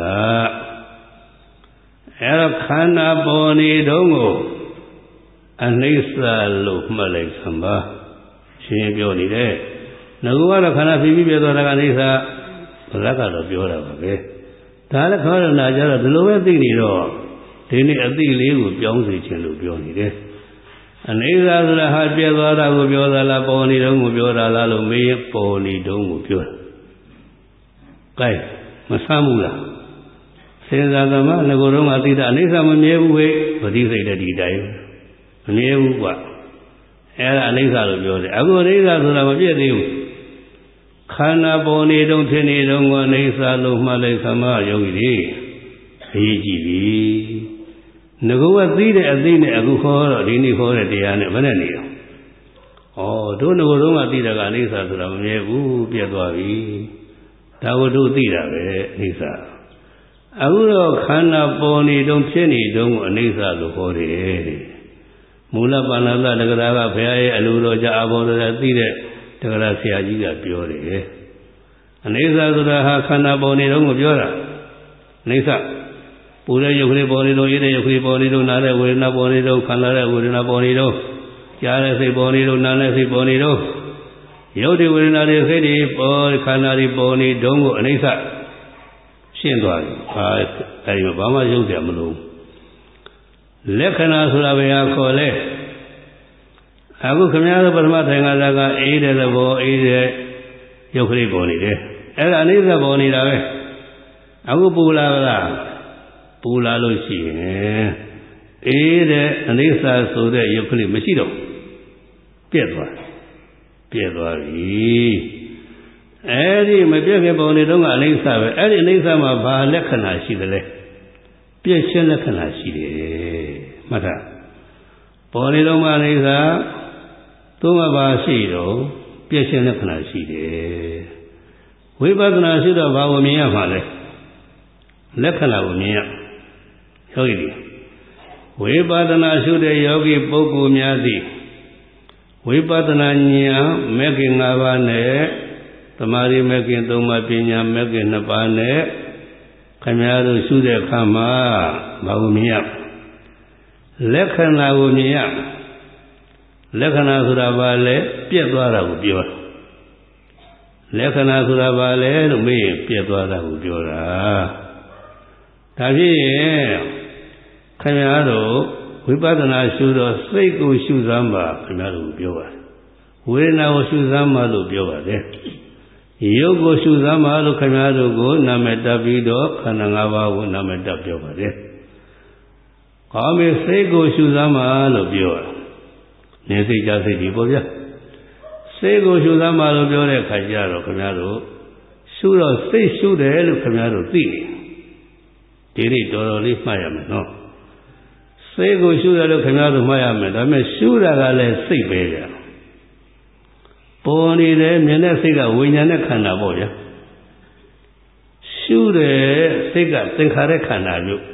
အဲတော့ခန္ဓာပေါ်နေတုံးကိုအနိစ္စလို့မှတ်လိုက်သံပါရှင်းပြောနေတယ်ငါကတော့ခန္ဓာဖြစ်ပြီးပြသွားတာကအနိစ္စဘုရားကတော့ပြောတာပါပဲဒါလည်းခေါ်ရနာကြတော့ဒီလိုပဲသိနေတော့ဒီနေ့အသိလေးကိုပြောင်းစေခြင်းလို့ပြောနေတယ်အနိစ္စဆိုတာဟာပြသွားတာကိုပြောတာလားပေါ်နေတုံးကိုပြောတာလားလို့မေးပေါ်နေတုံးကိုပြောတာကဲမဆမ်းဘူးလားစဉ်းစားသမားငကိုယ်တော့မှသိတာအနိစ္စမမြဲဘူးဟဲ့ပฏิစိတ်တဲ့ဒီတိုင်းမမြဲဘူးကွာအဲ့ဒါအနိစ္စလို့ပြောတယ်အခုအနိစ္စဆိုတာမပြည့်သေးဘူးခန္ဓာပေါ်နေတုံးဖြစ်နေတုံးကိုအနိစ္စလို့မှတ်လိုက်သမားယောဂီတွေအရေးကြီးပြီငကိုယ်ကသိတဲ့အသိနဲ့အခုခေါ်တော့ဒီနေ့ခေါ်တဲ့တရားနဲ့ဘယ်နဲ့နေရောဩတို့ငကိုယ်တော့မှသိတာကအနိစ္စဆိုတာမမြဲဘူးပြတ်သွားပြီဒါဝတ္ထုသိတာပဲအနိစ္စအခုတော့ခန္ဓာပေါ်နေတုံးဖြစ်နေတုံးကိုအနိစ္စလို့ဟောတယ်မူလပါဏာတတဂရကဘုရားရဲ့အလိုတော်ကြအဘောတော်သိတဲ့တဂရဆရာကြီးကပြောတယ်အနိစ္စဆိုတာဟာခန္ဓာပေါ်နေတုံးကိုပြောတာအနိစ္စပူတဲ့ရုပ်ကလေးပေါ်နေတုံးရတဲ့ရုပ်ကလေးပေါ်နေတုံးနားတဲ့ဝေဒနာပေါ်နေတုံးခန္ဓာတဲ့ဝေဒနာပေါ်နေတုံးကြားတဲ့စိတ်ပေါ်နေတုံးနားတဲ့စိတ်ပေါ်နေတုံးရုပ်တွေဝေဒနာတွေစိတ်တွေပေါ်ခန္ဓာတွေပေါ်နေတုံးကိုအနိစ္စရှင်းသွားပြီ။ဟာအဲဒီမှာဘာမှရုပ်တယ်မလို့လက္ခဏာဆိုတာဘယ်ဟာခေါ်လဲ။အခုခမည်းတော်ပထမထိုင်လာတာကအေးတဲ့သဘောအေးတဲ့ရုပ်ကလေးပေါ်နေတယ်။အဲဒါအနိစ္စပေါ်နေတာပဲ။အခုပူလာလားပူလာလို့ရှိရင်အေးတဲ့အနိစ္စဆိုတဲ့ရုပ်ကလေးမရှိတော့ပြက်သွားတယ်ပြည့်သွားပြီအဲဒီမပြည့်ခင်ပုံနေတော့ကအနိစ္စပဲအဲ့ဒီအနိစ္စမှာဘာလက္ခဏာရှိသလဲပြည့်ခြင်းလက္ခဏာရှိတယ်မှတ်တာပေါ်နေတော့မှအနိစ္စသုံးပါးပါရှိတော့ပြည့်ခြင်းလက္ခဏာရှိတယ်ဝိပဿနာရှိတော့ဘာကိုမြင်ရမှာလဲလက္ခဏာကိုမြင်ရယောဂီတွေဝိပဿနာရှိတဲ့ယောဂီပုဂ္ဂိုလ်များသည်ဝိပဿနာဉာဏ်မဲ့ခင်၅ပါးနဲ့သမာဓိမဲ့ခင်၃ပါးပညာမဲ့ခင်၂ပါးနဲ့ခင်ဗျားတို့ရှုတဲ့အခါမှာဘာကိုမြင်ရလက္ခဏာကိုမြင်ရလက္ခဏာဆိုတာဘာလဲပြက်သွားတာကိုပြောလက္ခဏာဆိုတာဘာလဲလို့မေးရင်ပြက်သွားတာကိုပြောတာဒါဖြစ်ရင်ခင်ဗျားတို့ဝိပဿနာရှုတော့စိတ်ကိုရှုစမ်းပါခင်ဗျားတို့ပြောပါတယ်ဝေဒနာကိုရှုစမ်းပါလို့ပြောပါတယ်ရုပ်ကိုရှုစမ်းပါလို့ခင်ဗျားတို့ကိုနာမည်တပ်ပြီးတော့ခန္ဓာ၅ပါးကိုနာမည်တပ်ပြောပါတယ်ကောင်းပြီစိတ်ကိုရှုစမ်းပါလို့ပြောတာဉာဏ်စိတ်ကြားစိတ်ဒီပေါ့ဗျာစိတ်ကိုရှုစမ်းပါလို့ပြောတဲ့ခါကျတော့ခင်ဗျားတို့ရှုတော့စိတ်ရှုတယ်လို့ခင်ဗျားတို့သိတယ်ဒီနေ့တော်တော်လေးမှတ်ရမယ်နော်စိတ်ကိုရှုရလို့ခင်ဗျားတို့မှတ်ရမယ်ဒါပေမဲ့ရှုတာကလည်းစိတ်ပဲဗျာပေါ်နေတယ်မြင်တဲ့စိတ်ကဝိညာဉ်နဲ့ခန္ဓာပေါ့ဗျာရှုတယ်စိတ်ကသင်္ခါရခန္ဓာမျိုး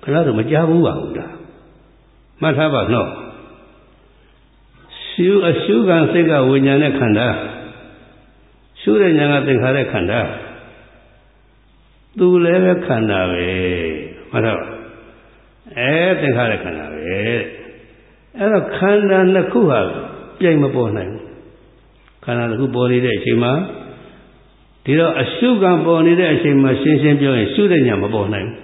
ခဏတော့မကြားဘူးပါဘူးလားမှတ်ထားပါနော်ရှုအရှုခံစိတ်ကဝိညာဉ်နဲ့ခန္ဓာရှုတဲ့ဉာဏ်ကသင်္ခါရခန္ဓာသူလည်းပဲခန္ဓာပဲမှတ်ထားပါအဲသင်္ခါရခန္ဓာပဲအဲ့တော့ခန္ဓာနှစ်ခုဟာပြိုင်မပေါ်နိုင်ဘူးခန္ဓာတစ်ခုပေါ်နေတဲ့အချိန်မှာဒီတော့အရှုခံပေါ်နေတဲ့အချိန်မှာရှင်းရှင်းပြောရင်ရှုတဲ့ဉာဏ်မပေါ်နိုင်ဘူး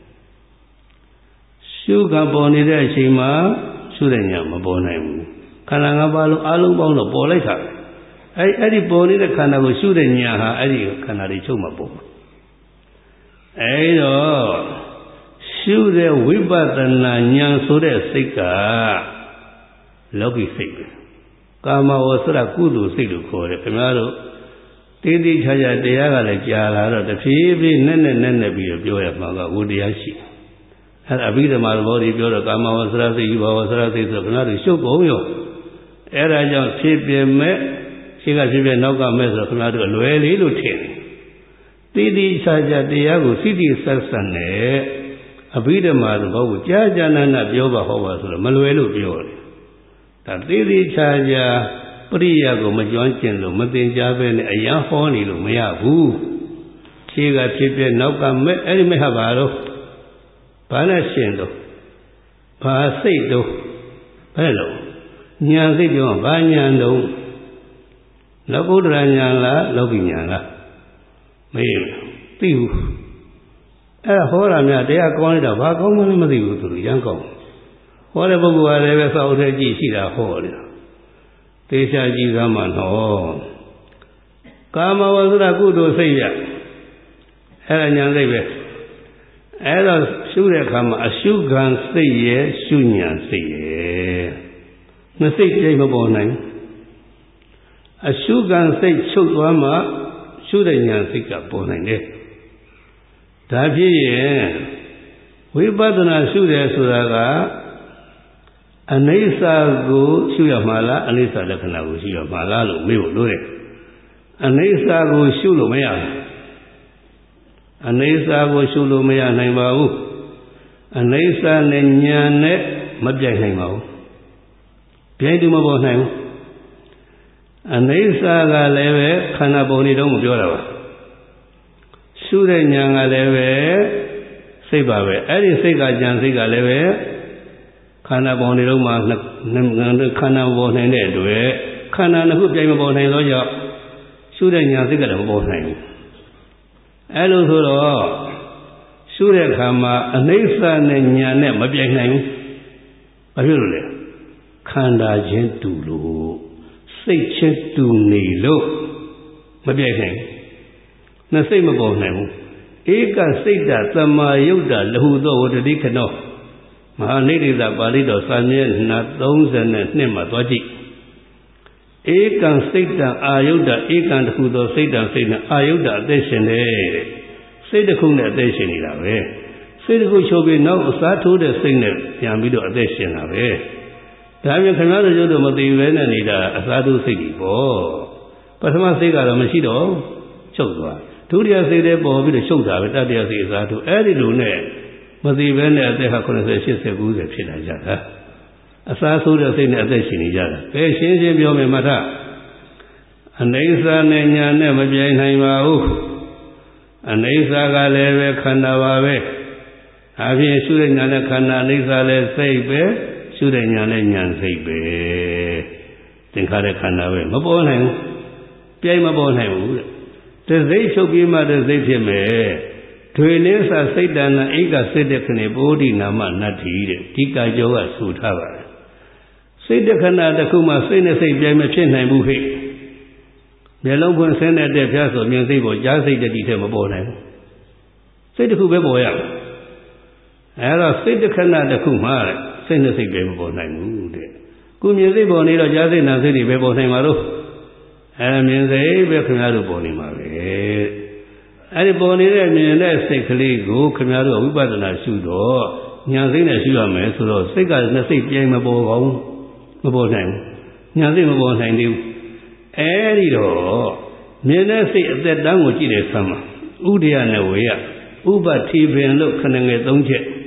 ရှုခံပေါ်နေတဲ့အချိန်မှာရှုတဲ့ဉာဏ်မပေါ်နိုင်ဘူးခန္ဓာ၅ပါးလုံးအလုံးပေါင်းတော့ပေါ်လိုက်တာအဲ့အဲ့ဒီပေါ်နေတဲ့ခန္ဓာကိုရှုတဲ့ဉာဏ်ဟာအဲ့ဒီခန္ဓာတွေချုပ်မှာပေါ်မှာအဲ့တော့ရှုတဲ့ဝိပဿနာဉာဏ်ဆိုတဲ့စိတ်ကလောကီစိတ်ပဲကာမဝဆရကုသိုလ်စိတ်လို့ခေါ်တယ်ခင်ဗျားတို့တိတိကျကျတရားကလည်းကြာလာတော့တဖြည်းဖြည်းနဲ့နဲ့နဲ့နဲ့ပြီးတော့ပြောရမှာကဝိတရားရှိအဲ့ဒါအဘိဓမ္မာသဘောတွေပြောတော့ကာမဝဆရစိတ်ဘာဝဆရစိတ်ဆိုခင်ဗျားတို့ရှုပ်ကုန်ရောအဲ့ဒါကြောင့်ဖြစ်ပြမဲ့ရှိကဖြစ်ပြနောက်ကမဲ့ဆိုတော့ခင်ဗျားတို့အလွယ်လေးလို့ထင်တယ်တိတိကျကျတရားကိုစိတိဆက်ဆက်နဲ့အဘိဓမ္မာသဘောကိုကြာကြာနာနာပြောပါဟောပါဆိုတော့မလွယ်လို့ပြောတယ်ဒါတိတိကျကျပရိယာကိုမကျွမ်းကျင်လို့မသင်ကြားပဲနဲ့အယံဟောနေလို့မရဘူးခြေကဖြစ်ပြနောက်ကမဲ့အဲ့ဒီမဲ့ဟာပါတော့ဘာနဲ့ရှင်တော့ဘာစိတ်တော့ဘယ်လိုညာစိတ်ပြောဘာညာတော့လောကုတ္တရာညာလားလောကီညာလားမေးသိဘူးအဲ့ဒါဟောတာများတရားကောင်းလိုက်တော့ဘာကောင်းမှလည်းမသိဘူးသူတို့ရမ်းကောင်းဟောတဲ့ပုဂ္ဂိုလ်ကလည်းပဲစောက်ထဲကြည့်ရှိတာဟောတယ်သေချာကြည့်သမ်းမှနော်ကာမဝဇ္ဇရကုသိုလ်စိတ်ရအဲ့ဒါညာစိတ်ပဲအဲ့တော့ရှုတဲ့အခါမှာအရှုခံစိတ်ရဲ့ရှုညာစိတ်ရဲ့နှစ်စိတ်ပြိုင်မပေါ်နိုင်အရှုခံစိတ်ချုပ်သွားမှရှုတဲ့ညာစိတ်ကပေါ်နိုင်တယ်ဒါဖြစ်ရင်ဝိပဿနာရှုတယ်ဆိုတာကအနိစ္စကိုရှုရမှာလားအနိစ္စလက္ခဏာကိုရှုရမှာလားလို့မေးဖို့လိုတယ်အနိစ္စကိုရှုလို့မရဘူးအနိစ္စကိုရှုလို့မရနိုင်ပါဘူးအနိစ္စနဲ့ဉာဏ်နဲ့မပြိုင်နိုင်ပါဘူးပြိုင်တူမပေါ်နိုင်ဘူးအနိစ္စကလည်းပဲခန္ဓာပုံနေတော့မပြောတာပါရှုတဲ့ဉာဏ်ကလည်းပဲစိတ်ပါပဲအဲ့ဒီစိတ်ကဉာဏ်စိတ်ကလည်းပဲခန္ဓာပုံနေတော့မှခန္ဓာပေါ်နိုင်တဲ့အတွက်ခန္ဓာနှစ်ခုပြိုင်မပေါ်နိုင်တော့ကြောင့်ရှုတဲ့ဉာဏ်စိတ်ကလည်းမပေါ်နိုင်ဘူးအဲ့လိုဆိုတော့ရှုတဲ့အခါမှာအနိစ္စနဲ့ဉာဏ်နဲ့မပြိုင်နိုင်ဘူးဘာဖြစ်လို့လဲခန္ဓာချင်းတူလို့စိတ်ချင်းတူနေလို့မပြိုင်နိုင်ဘူးနှစ်စိတ်မပေါ်နိုင်ဘူးဧကစိတ်တသမ္မာယုတ်တလဟုသောဝတ္တိခနောမဟာနိဒိသပါဠိတော်စာမျက်နှာသုံးဆယ်နှစ်မှာသွားကြည့်ဧကံစိတ်တအာယုတ်တဧကံတခုသောစိတ်တစိတ်နဲ့အာယုတ်တအသက်ရှင်တယ်တဲ့စိတ်တစ်ခုနဲ့အသက်ရှင်နေတာပဲစိတ်တစ်ခုချုပ်ပြီးနောက်အစားထိုးတဲ့စိတ်နဲ့ပြန်ပြီးတော့အသက်ရှင်တာပဲဒါပြင်ခင်ဗျားတို့ရုပ်တော့မသိဘဲနဲ့နေတာအစားထိုးစိတ်ကြီးပေါ့ပထမစိတ်ကတော့မရှိတော့ချုပ်သွားဒုတိယစိတ်တွေပေါ်ပြီးတော့ချုပ်တာပဲတတိယစိတ်အစားထိုးအဲ့ဒီလိုနဲ့မသိဘဲနဲ့အသက်ဟာ80 80 90ဖြစ်လာကြတာအစားဆိုးတဲ့စိတ်နဲ့အသက်ရှင်နေကြတာဘယ်ရှင်းရှင်းပြောမယ်မထအနိစ္စနဲ့ညာနဲ့မပြိုင်နိုင်ပါဘူးအနိစ္စကလည်းပဲခန္ဓာပါပဲအပြင်ရှုတဲ့ညာနဲ့ခန္ဓာအနိစ္စလည်းစိတ်ပဲရှုတဲ့ညာနဲ့ညာစိတ်ပဲသင်္ခါရခန္ဓာပဲမပေါ်နိုင်ဘူးပြိုင်မပေါ်နိုင်ဘူးတဲ့တစိတ်ချုပ်ပြီးမှတစိတ်ဖြစ်မယ်ဒွေနင်းစာစိတ်တဏ္ဍဧကစိတ်တခဏေဘောဓိနာမနတ္ထိတဲ့ဒီကကြောကဆိုထားပါတယ်စိတ်တခဏတစ်ခုမှစိတ်နဲ့စိတ်ပြိုင်မဖြစ်နိုင်ဘူးဟဲ့မျက်လုံးဖွင့်ဆင်းတဲ့ဖျားဆိုမြင်စိတ်ပေါ်ကြားစိတ်တတိထဲမပေါ်နိုင်ဘူးစိတ်တစ်ခုပဲပေါ်ရမယ်အဲဒါစိတ်တခဏတစ်ခုမှတဲ့စိတ်နဲ့စိတ်ပဲမပေါ်နိုင်ဘူးတဲ့ခုမြင်စိတ်ပေါ်နေတော့ကြားစိတ်နာစိတ်တွေပဲပေါ်နိုင်မှာလို့အဲမြင်စိတ်ပဲခင်ဗျားတို့ပေါ်နေမှာပဲအဲ့ဒီပေါ်နေတဲ့မြင်တဲ့စိတ်ကလေးကိုခင်ဗျားတို့ဝိပဿနာရှုတော့ဉာဏ်စိတ်နဲ့ရှုရမယ်ဆိုတော့စိတ်ကနှစ်စိတ်ပြိုင်မပေါ်ပါဘူးမပေါ်နိုင်ဘူးဉာဏ်စိတ်မပေါ်နိုင်သေးဘူးအဲ့ဒီတော့မြင်တဲ့စိတ်အသက်တန်းကိုကြည့်တဲ့ဆမ်းမှာဥဒယနဲ့ဝေယဥပတိပင်လို့ခဏငယ်သုံးချက်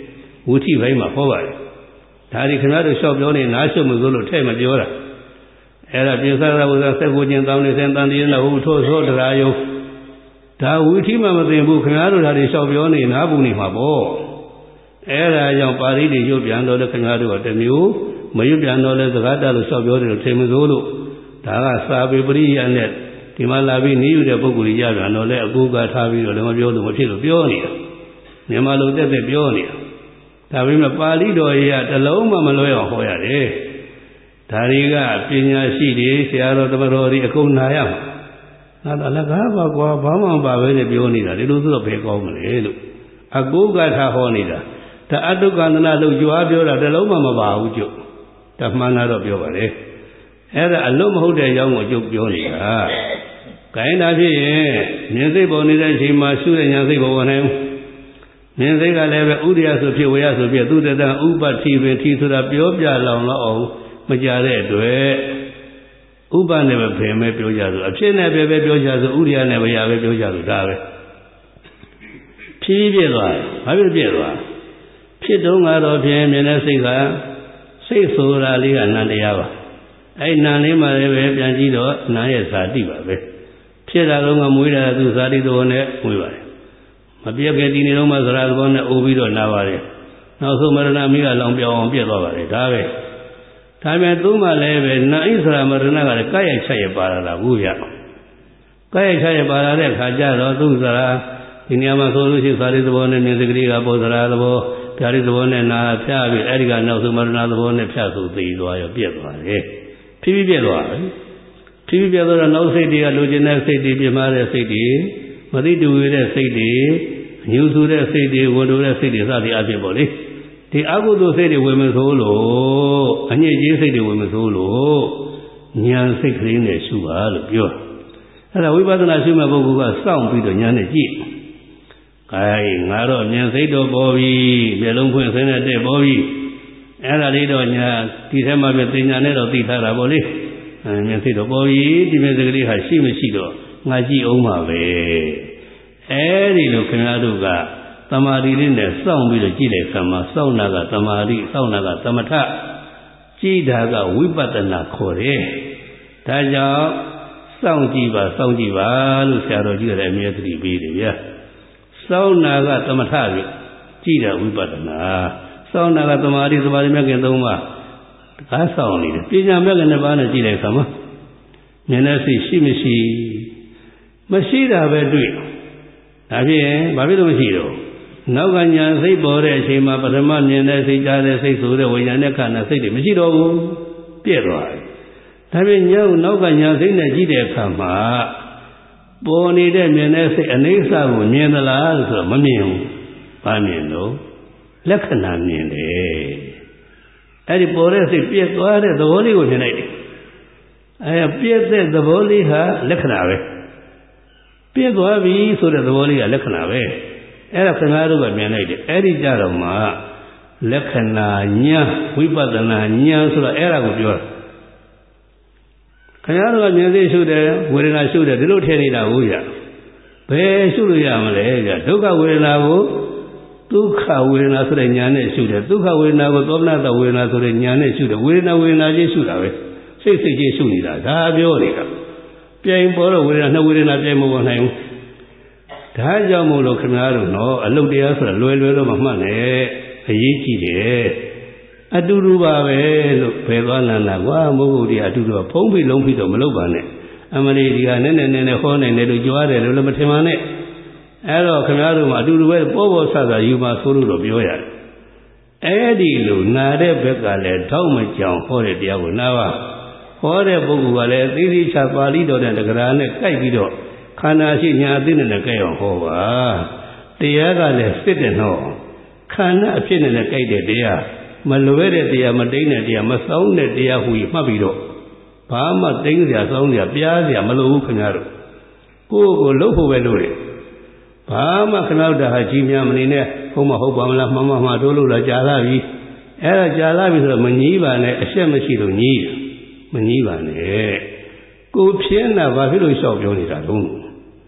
ဝိထိဘိုင်းမှာဟောပါတယ်ဒါဒီခင်ဗျားတို့လျှောက်ပြောနေနားရှုပ်မှုလို့ထဲ့မပြောတာအဲ့ဒါပြင်စားတာဝဇ္ဇာဆက်ကိုချင်းတောင်းနေစင်တန်တည်နေဟုတ်ထို့သောတရားယုံဒါဝိထိမှမသိဘူးခင်ဗျားတို့ဒါတွေလျှောက်ပြောနေနားဘူးနေမှာပေါ့အဲ့ဒါကြောင့်ပါဠိတွေရုပ်ပြန်တော့လည်းခင်ဗျားတို့ကတမျိုးမရုပ်ပြန်တော့လည်းစကားတလို့လျှောက်ပြောတယ်လို့ထင်မစိုးလို့ဒါကစာပေပရိယနဲ့ဒီမှာလာပြီးနေယူတဲ့ပုဂ္ဂိုလ်ကြီးရပြန်တော့လည်းအကူကထားပြီးတော့လည်းမပြောလို့မဖြစ်လို့ပြောနေတာမြန်မာလိုတက်တက်ပြောနေတာဒါပေမဲ့ပါဠိတော်ကြီးကတလုံးမှမလွဲအောင်ဟောရတယ်ဒါတွေကပညာရှိတွေဆရာတော်တမတော်တွေအကုန်နာရမှာငါတော့လည်းကားပါကွာဘာမှမပါပဲနဲ့ပြောနေတာဒီလိုဆိုတော့ဘယ်ကောင်းမလဲလို့အကူကထားဟောနေတာဒါအတုကန္တနာလို့ကြွားပြောတာတလုံးမှမပါဘူးကျုပ်ဒါမှန်တော့ပြောပါလေအဲ့ဒါအလုံးမဟုတ်တဲ့အကြောင်းကိုကျုပ်ပြောနေတာခိုင်းတာဖြစ်ရင်မြင်စိတ်ပေါ်နေတဲ့အချိန်မှာရှုတဲ့ညာစိတ်ပေါ်ဝင်နိုင်မြင်စိတ်ကလည်းပဲဥဒိယဆိုဖြစ်ဝေယဆိုဖြစ်သူတတံဥပတိပင်ထီဆိုတာပြောပြလောင်တော့အောင်မကြတဲ့အတွက်ဥပနဲ့ပဲဖယ်မဲ့ပြောကြဆိုအဖြစ်နဲ့ပဲပဲပြောကြဆိုဥဒိယနဲ့ပဲရပဲပြောကြဆိုဒါပဲဖြည်းပြည့်သွားဘာဖြစ်ပြည့်သွားဖြစ်တော့ကတော့ဖြင့်မြင်တဲ့စိတ်ကစိတ်ဆိုတာလေးကနန္တရားပါအဲ့နန္လေးမှလည်းပဲပြန်ကြည့်တော့နာရဲ့ဇာတိပါပဲဖြစ်တာတော့ကမွေးတာသူဇာတိတော်နဲ့မွေးပါတယ်မပြည့်ခဲ့ဒီနေ့တော့မှဇရာသဘောနဲ့အိုးပြီးတော့နာပါတယ်နောက်ဆုံးမရဏမိကလောင်ပြောင်းအောင်ပြည့်သွားပါတယ်ဒါပဲဒါပေမဲ့သူ့မှလည်းပဲနာဣသရာမရဏကလည်းကာယချက်ရပါလာတာဘူးဗျကာယချက်ရပါလာတဲ့ခါကျတော့သူ့ဇရာဒီနေရာမှာဆိုလို့ရှိရင်ဇာတိသဘောနဲ့မြင်စကလေးကပေါ်ဇရာသဘောဓာတိသဘောနဲ့နာဖြားပြီးအဲ့ဒီကနောက်ဆုံးမရဏသဘောနဲ့ဖြားဆိုသိသွားရောပြည့်သွားတယ်ဖြည်းဖြည်းပြည့်သွားတယ်ဖြည်းဖြည်းပြည့်သွားတော့နောက်စိတ်တွေကလိုချင်တဲ့စိတ်တွေပြမာတဲ့စိတ်တွေမသိတူရတဲ့စိတ်တွေညှူဆူတဲ့စိတ်တွေဝန်တိုတဲ့စိတ်တွေစသည်အဖြစ်ပေါ့လေဒီအကုသိုလ်စိတ်တွေဝင်မဆိုးလို့အညစ်အကြေးစိတ်တွေဝင်မဆိုးလို့ဉာဏ်စိတ်ကလေးနဲ့ရှုပါလို့ပြောအဲ့ဒါဝိပဿနာရှုမဲ့ပုဂ္ဂိုလ်ကစောင့်ပြီးတော့ဉာဏ်နဲ့ကြည့်အဲငါတော့ဉာဏ်စိတ်တော့ပေါ်ပြီမျက်လုံးဖွင့်ဆင်းတဲ့ပေါ်ပြီအဲ့ဒါလေးတော့ညာဒီထဲမှာပဲသင်ညာနဲ့တော့သိထားတာပေါ့လေအဲဉာဏ်စိတ်တော့ပေါ်ပြီဒီမျက်စိကလေးဟာရှိမရှိတော့ငါကြည့်အောင်ပါပဲအဲဒီလိုခင်ဗျားတို့ကသမာဓိလေးနဲ့စောင့်ပြီးတော့ကြည့်တဲ့အခါမှာစောင့်နာကသမာဓိစောင့်နာကသမထကြည့်တာကဝိပဿနာခေါ်တယ်ဒါကြောင့်စောင့်ကြည့်ပါစောင့်ကြည့်ပါလို့ဆရာတော်ကြီးကလည်းအမြဲတမ်းပေးတယ်ဗျာစောင့်နာကသမထကိုကြည့်တာဝိပဿနာစောင့်နာကသမာဓိသမာဓိမြတ်ခင်သုံးပါးဒါစောင့်နေတယ်ပညာမြတ်ခင်နှစ်ပါးနဲ့ကြည့်တဲ့အခါမှာဉာဏ်နဲ့စိတ်ရှိမရှိမရှိတာပဲတွေ့ဒါဖြင့်ဘာဖြစ်လို့မရှိတော့နောက်ကညာစိတ်ပေါ်တဲ့အချိန်မှာပထမမြင်တဲ့စိတ်ကြားတဲ့စိတ်ဆိုတဲ့ဝိညာဉ်နဲ့ခန္ဓာစိတ်တွေမရှိတော့ဘူးပြည့်သွားတယ်ဒါဖြင့်ညောက်နောက်ကညာစိတ်နဲ့ကြည့်တဲ့အခါမှာပေါ်နေတဲ့မြင်တဲ့စိတ်အနိစ္စကိုမြင်သလားလို့ဆိုတော့မမြင်ဘူးဘာမြင်လို့လက္ခဏာမြင်တယ်အဲ့ဒီပေါ်တဲ့စိတ်ပြည့်သွားတဲ့သဘောလေးကိုမြင်လိုက်တယ်အဲပြည့်တဲ့သဘောလေးဟာလက္ခဏာပဲပြည့်သွားပြီဆိုတဲ့သဘောလေးကလက္ခဏာပဲအဲ့ဒါခင်ဗျားတို့ကမြင်လိုက်တယ်အဲ့ဒီကြတော့မှလက္ခဏာဉာဏ်ဝိပဿနာဉာဏ်ဆိုတော့အဲ့ဒါကိုပြောတာခင်ဗျားတို့ကမြင်သိရှုတယ်ဝေဒနာရှုတယ်ဒီလိုထည့်နေတာဟုတ်ရဘယ်ရှုလို့ရမလဲကြဒုက္ခဝေဒနာကိုဒုက္ခဝေဒနာဆိုတဲ့ဉာဏ်နဲ့ရှုတယ်ဒုက္ခဝေဒနာကိုသောမနတဝေဒနာဆိုတဲ့ဉာဏ်နဲ့ရှုတယ်ဝေဒနာဝေဒနာချင်းရှုတာပဲစိတ်စိတ်ချင်းရှုနေတာဒါပြောနေတာပြိုင်ပေါ်တော့ဝေဒနာနှစ်ဝေဒနာပြိုင်မပေါ်နိုင်ဘူးဒါကြောင့်မို့လို့ခင်ဗျားတို့နော်အလုတ်တရားဆိုတာလွယ်လွယ်တော့မမှတ်နဲ့အရေးကြီးတယ်အတူတူပါပဲလို့ဘယ်သွားလန်းတာကွာမဟုတ်ဘူးဒီအတူတူဖုံးပြီးလုံးပြီးတော့မလုပ်ပါနဲ့အမလီဒီကနဲ့နဲ့နဲ့ဟောနိုင်တယ်လို့ကြွားတယ်လို့လည်းမထင်ပါနဲ့အဲ့တော့ခင်ဗျားတို့ကအတူတူပဲပေါ်ပေါ်ဆဆယူပါဆိုလို့တော့ပြောရတယ်အဲ့ဒီလိုနာတဲ့ဘက်ကလည်းထောက်မကြောင်ဟောတဲ့တရားကိုနာပါဟောတဲ့ပုဂ္ဂိုလ်ကလည်းအသေးသေးချာပါဠိတော်တဲ့တက္ကရာနဲ့ကြိုက်ပြီးတော့ခန္ဓာရှိညာအသိနဲ့ကြိုက်အောင်ဟောပါတရားကလည်းစစ်တယ်နော်ခန္ဓာအဖြစ်နဲ့ကြိုက်တဲ့တရားမလွဲတဲ့တရားမတိမ့်တဲ့တရားမစောင်းတဲ့တရားဟူမှတ်ပြီးတော့ဘာမှတိမ့်စရာစောင်းစရာပြားစရာမလိုဘူးခင်ဗျားတို့ကိုယ့်ကိုလှုပ်ဖို့ပဲလို့တယ်ဘာမှခနောက်တာဟာကြီးများမနေနဲ့ဟုတ်မဟုတ်ပါမလားမှန်မှန်မှတို့လို့လားကြာလာပြီအဲ့ဒါကြာလာပြီဆိုတော့မငြီးပါနဲ့အရှက်မရှိလို့ငြီးမငြီးပါနဲ့ကိုဖြင်းတာဘာဖြစ်လို့လျှောက်ပြောနေတာတုံး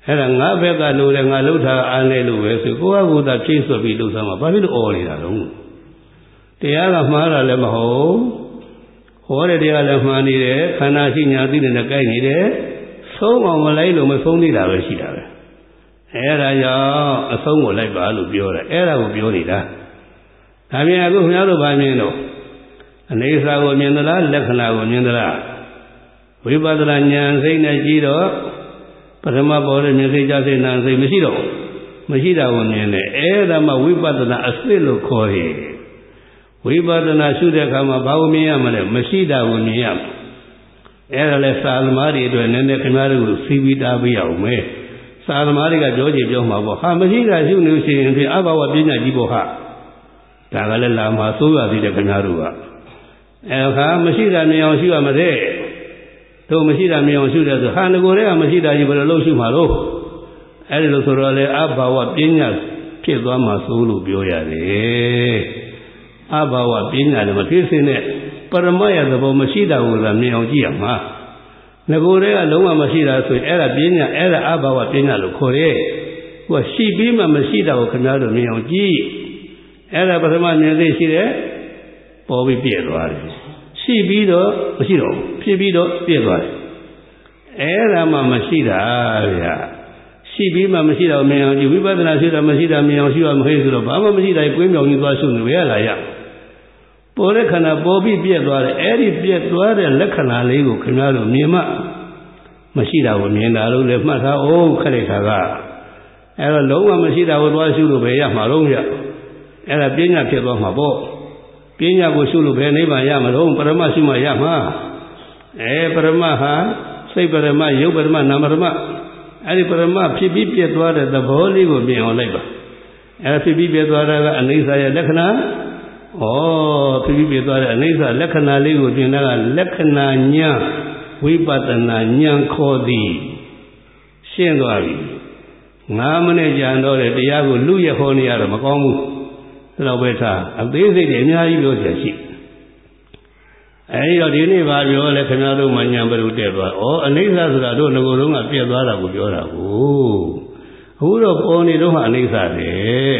အဲ့ဒါငါဘက်ကလို့လေငါလှုပ်ထားအားနေလို့ပဲဆိုကိုယ့်အကူသာဖြည့်ဆွပြီးလှုပ်ဆောင်မှာဘာဖြစ်လို့အော်နေတာလုံးတရားကမှားတာလည်းမဟုတ်ဟောတဲ့တရားလည်းမှားနေတယ်ခန္ဓာရှိညာသိနေတဲ့ကြိုက်နေတယ်ဆုံးအောင်မလိုက်လို့မဆုံးသေးတာပဲရှိတာပဲအဲ့ဒါကြောင့်အဆုံးကိုလိုက်ပါလို့ပြောတယ်အဲ့ဒါကိုပြောနေတာဒါပြန်အခုခင်ဗျားတို့ဗာမြင်တော့အနေစာကိုမြင်သလားလက္ခဏာကိုမြင်သလားဝိပဿနာဉာဏ်စိတ်နဲ့ကြည့်တော့ပထမပေါ်တဲ့မြင်စိတ်ကြစိတ်နာစိတ်မရှိတော့မရှိတာကိုမြင်တယ်အဲ့ဒါမှဝိပဿနာအစစ်လို့ခေါ်တယ်ဝိပဿနာရှုတဲ့အခါမှာဘာကိုမြင်ရမလဲမရှိတာကိုမြင်ရမယ်အဲ့ဒါလဲစာသမားတွေအတွက်နည်းနည်းခင်ဗျားတို့ကိုစီးပြီးတားပေးအောင်မယ်စာသမားတွေကပြောကြည့်ပြောမှာပေါ့ဟာမရှိတာရှုနေရှင်ဖြင့်အဘဝပညာကြီးပေါ့ဟာဒါကလည်းလာမှာစိုးရသေးတယ်ခင်ဗျားတို့ကအဲ့ခါမရှိတာမြင်အောင်ရှုရမတဲ့တို့မရှိတာမြင်အောင်ရှုတယ်ဆိုဟာငကိုယ်တည်းကမရှိတာကြီးဘယ်လိုလုပ်ရှုမှာလို့အဲ့ဒီလိုဆိုတော့လေအဘဝပညာဖြစ်သွားမှာစိုးလို့ပြောရတယ်အဘဝပညာလည်းမဖြစ်စင်းနဲ့ပရမယသဘောမရှိတာကိုသာမြင်အောင်ကြည့်ရမှာငကိုယ်တည်းကလုံးဝမရှိတာဆိုရင်အဲ့ဒါပညာအဲ့ဒါအဘဝပညာလို့ခေါ်တယ်ဟိုရှိပြီးမှမရှိတာကိုခင်ဗျားတို့မြင်အောင်ကြည့်အဲ့ဒါပထမမြင်သိရှိတယ်ပေါ်ပြီးပြည့်သွားတယ်ရှိပြီးတော့မရှိတော့ဖြစ်ပြီးတော့ပြည့်သွားတယ်အဲ့ဒါမှမရှိတာဗျာရှိပြီးမှမရှိတော့မြင်အောင်ကြည့်ဝိပဿနာရှိတာမရှိတာမြင်အောင်ရှိရမဟဲ့ဆိုတော့ဘာမှမရှိတာကိုယ်မြောင်ကြီးသွားရှုနေရလာရပေါ်တဲ့ခန္ဓာပေါ်ပြီးပြည့်သွားတယ်အဲ့ဒီပြည့်သွားတဲ့လက္ခဏာလေးကိုခင်ဗျားတို့မြင်မှမရှိတာကိုမြင်တာလို့လည်းမှတ်ထားအောင်ခက်လိုက်တာကအဲ့တော့လုံးဝမရှိတာကိုသွားရှုလို့ပဲရမှာတော့ဗျအဲ့ဒါပညာဖြစ်သွားမှာပေါ့ပညာကိုရှုလို့ပဲနိဗ္ဗာန်ရမှာတော့ပရမရှိမှရမှာအဲပရမဟာစိတ်ပရမရုပ်ပရမနာမပရမအဲ့ဒီပရမဖြစ်ပြီးပြည့်သွားတဲ့သဘောလေးကိုမြင်အောင်လိုက်ပါအဲဖြစ်ပြီးပြည့်သွားတာကအနိစ္စရဲ့လက္ခဏာဩဖြစ်ပြီးပြည့်သွားတဲ့အနိစ္စလက္ခဏာလေးကိုပြင်တာကလက္ခဏာဉာဏ်ဝိပဿနာဉာဏ်ခေါ်သည်ရှင်းသွားပြီငါးမိနစ်ကြာတော့တဲ့တရားကိုလူရဟောနေရတော့မကောင်းဘူးဒါတော့ပဲထားအသေးစိတ်တွေအများကြီးပြောချင်ရှိအဲဒီတော့ဒီနေ့ပါပြောလဲခင်ဗျားတို့မှဉာဏ်ဘယ်လိုတက်သွားဩအနိစ္စဆိုတာတို့ငကိုယ်လုံးကပြည့်သွားတာကိုပြောတာကိုအခုတော့ပေါ်နေတော့မှအနိစ္စပဲ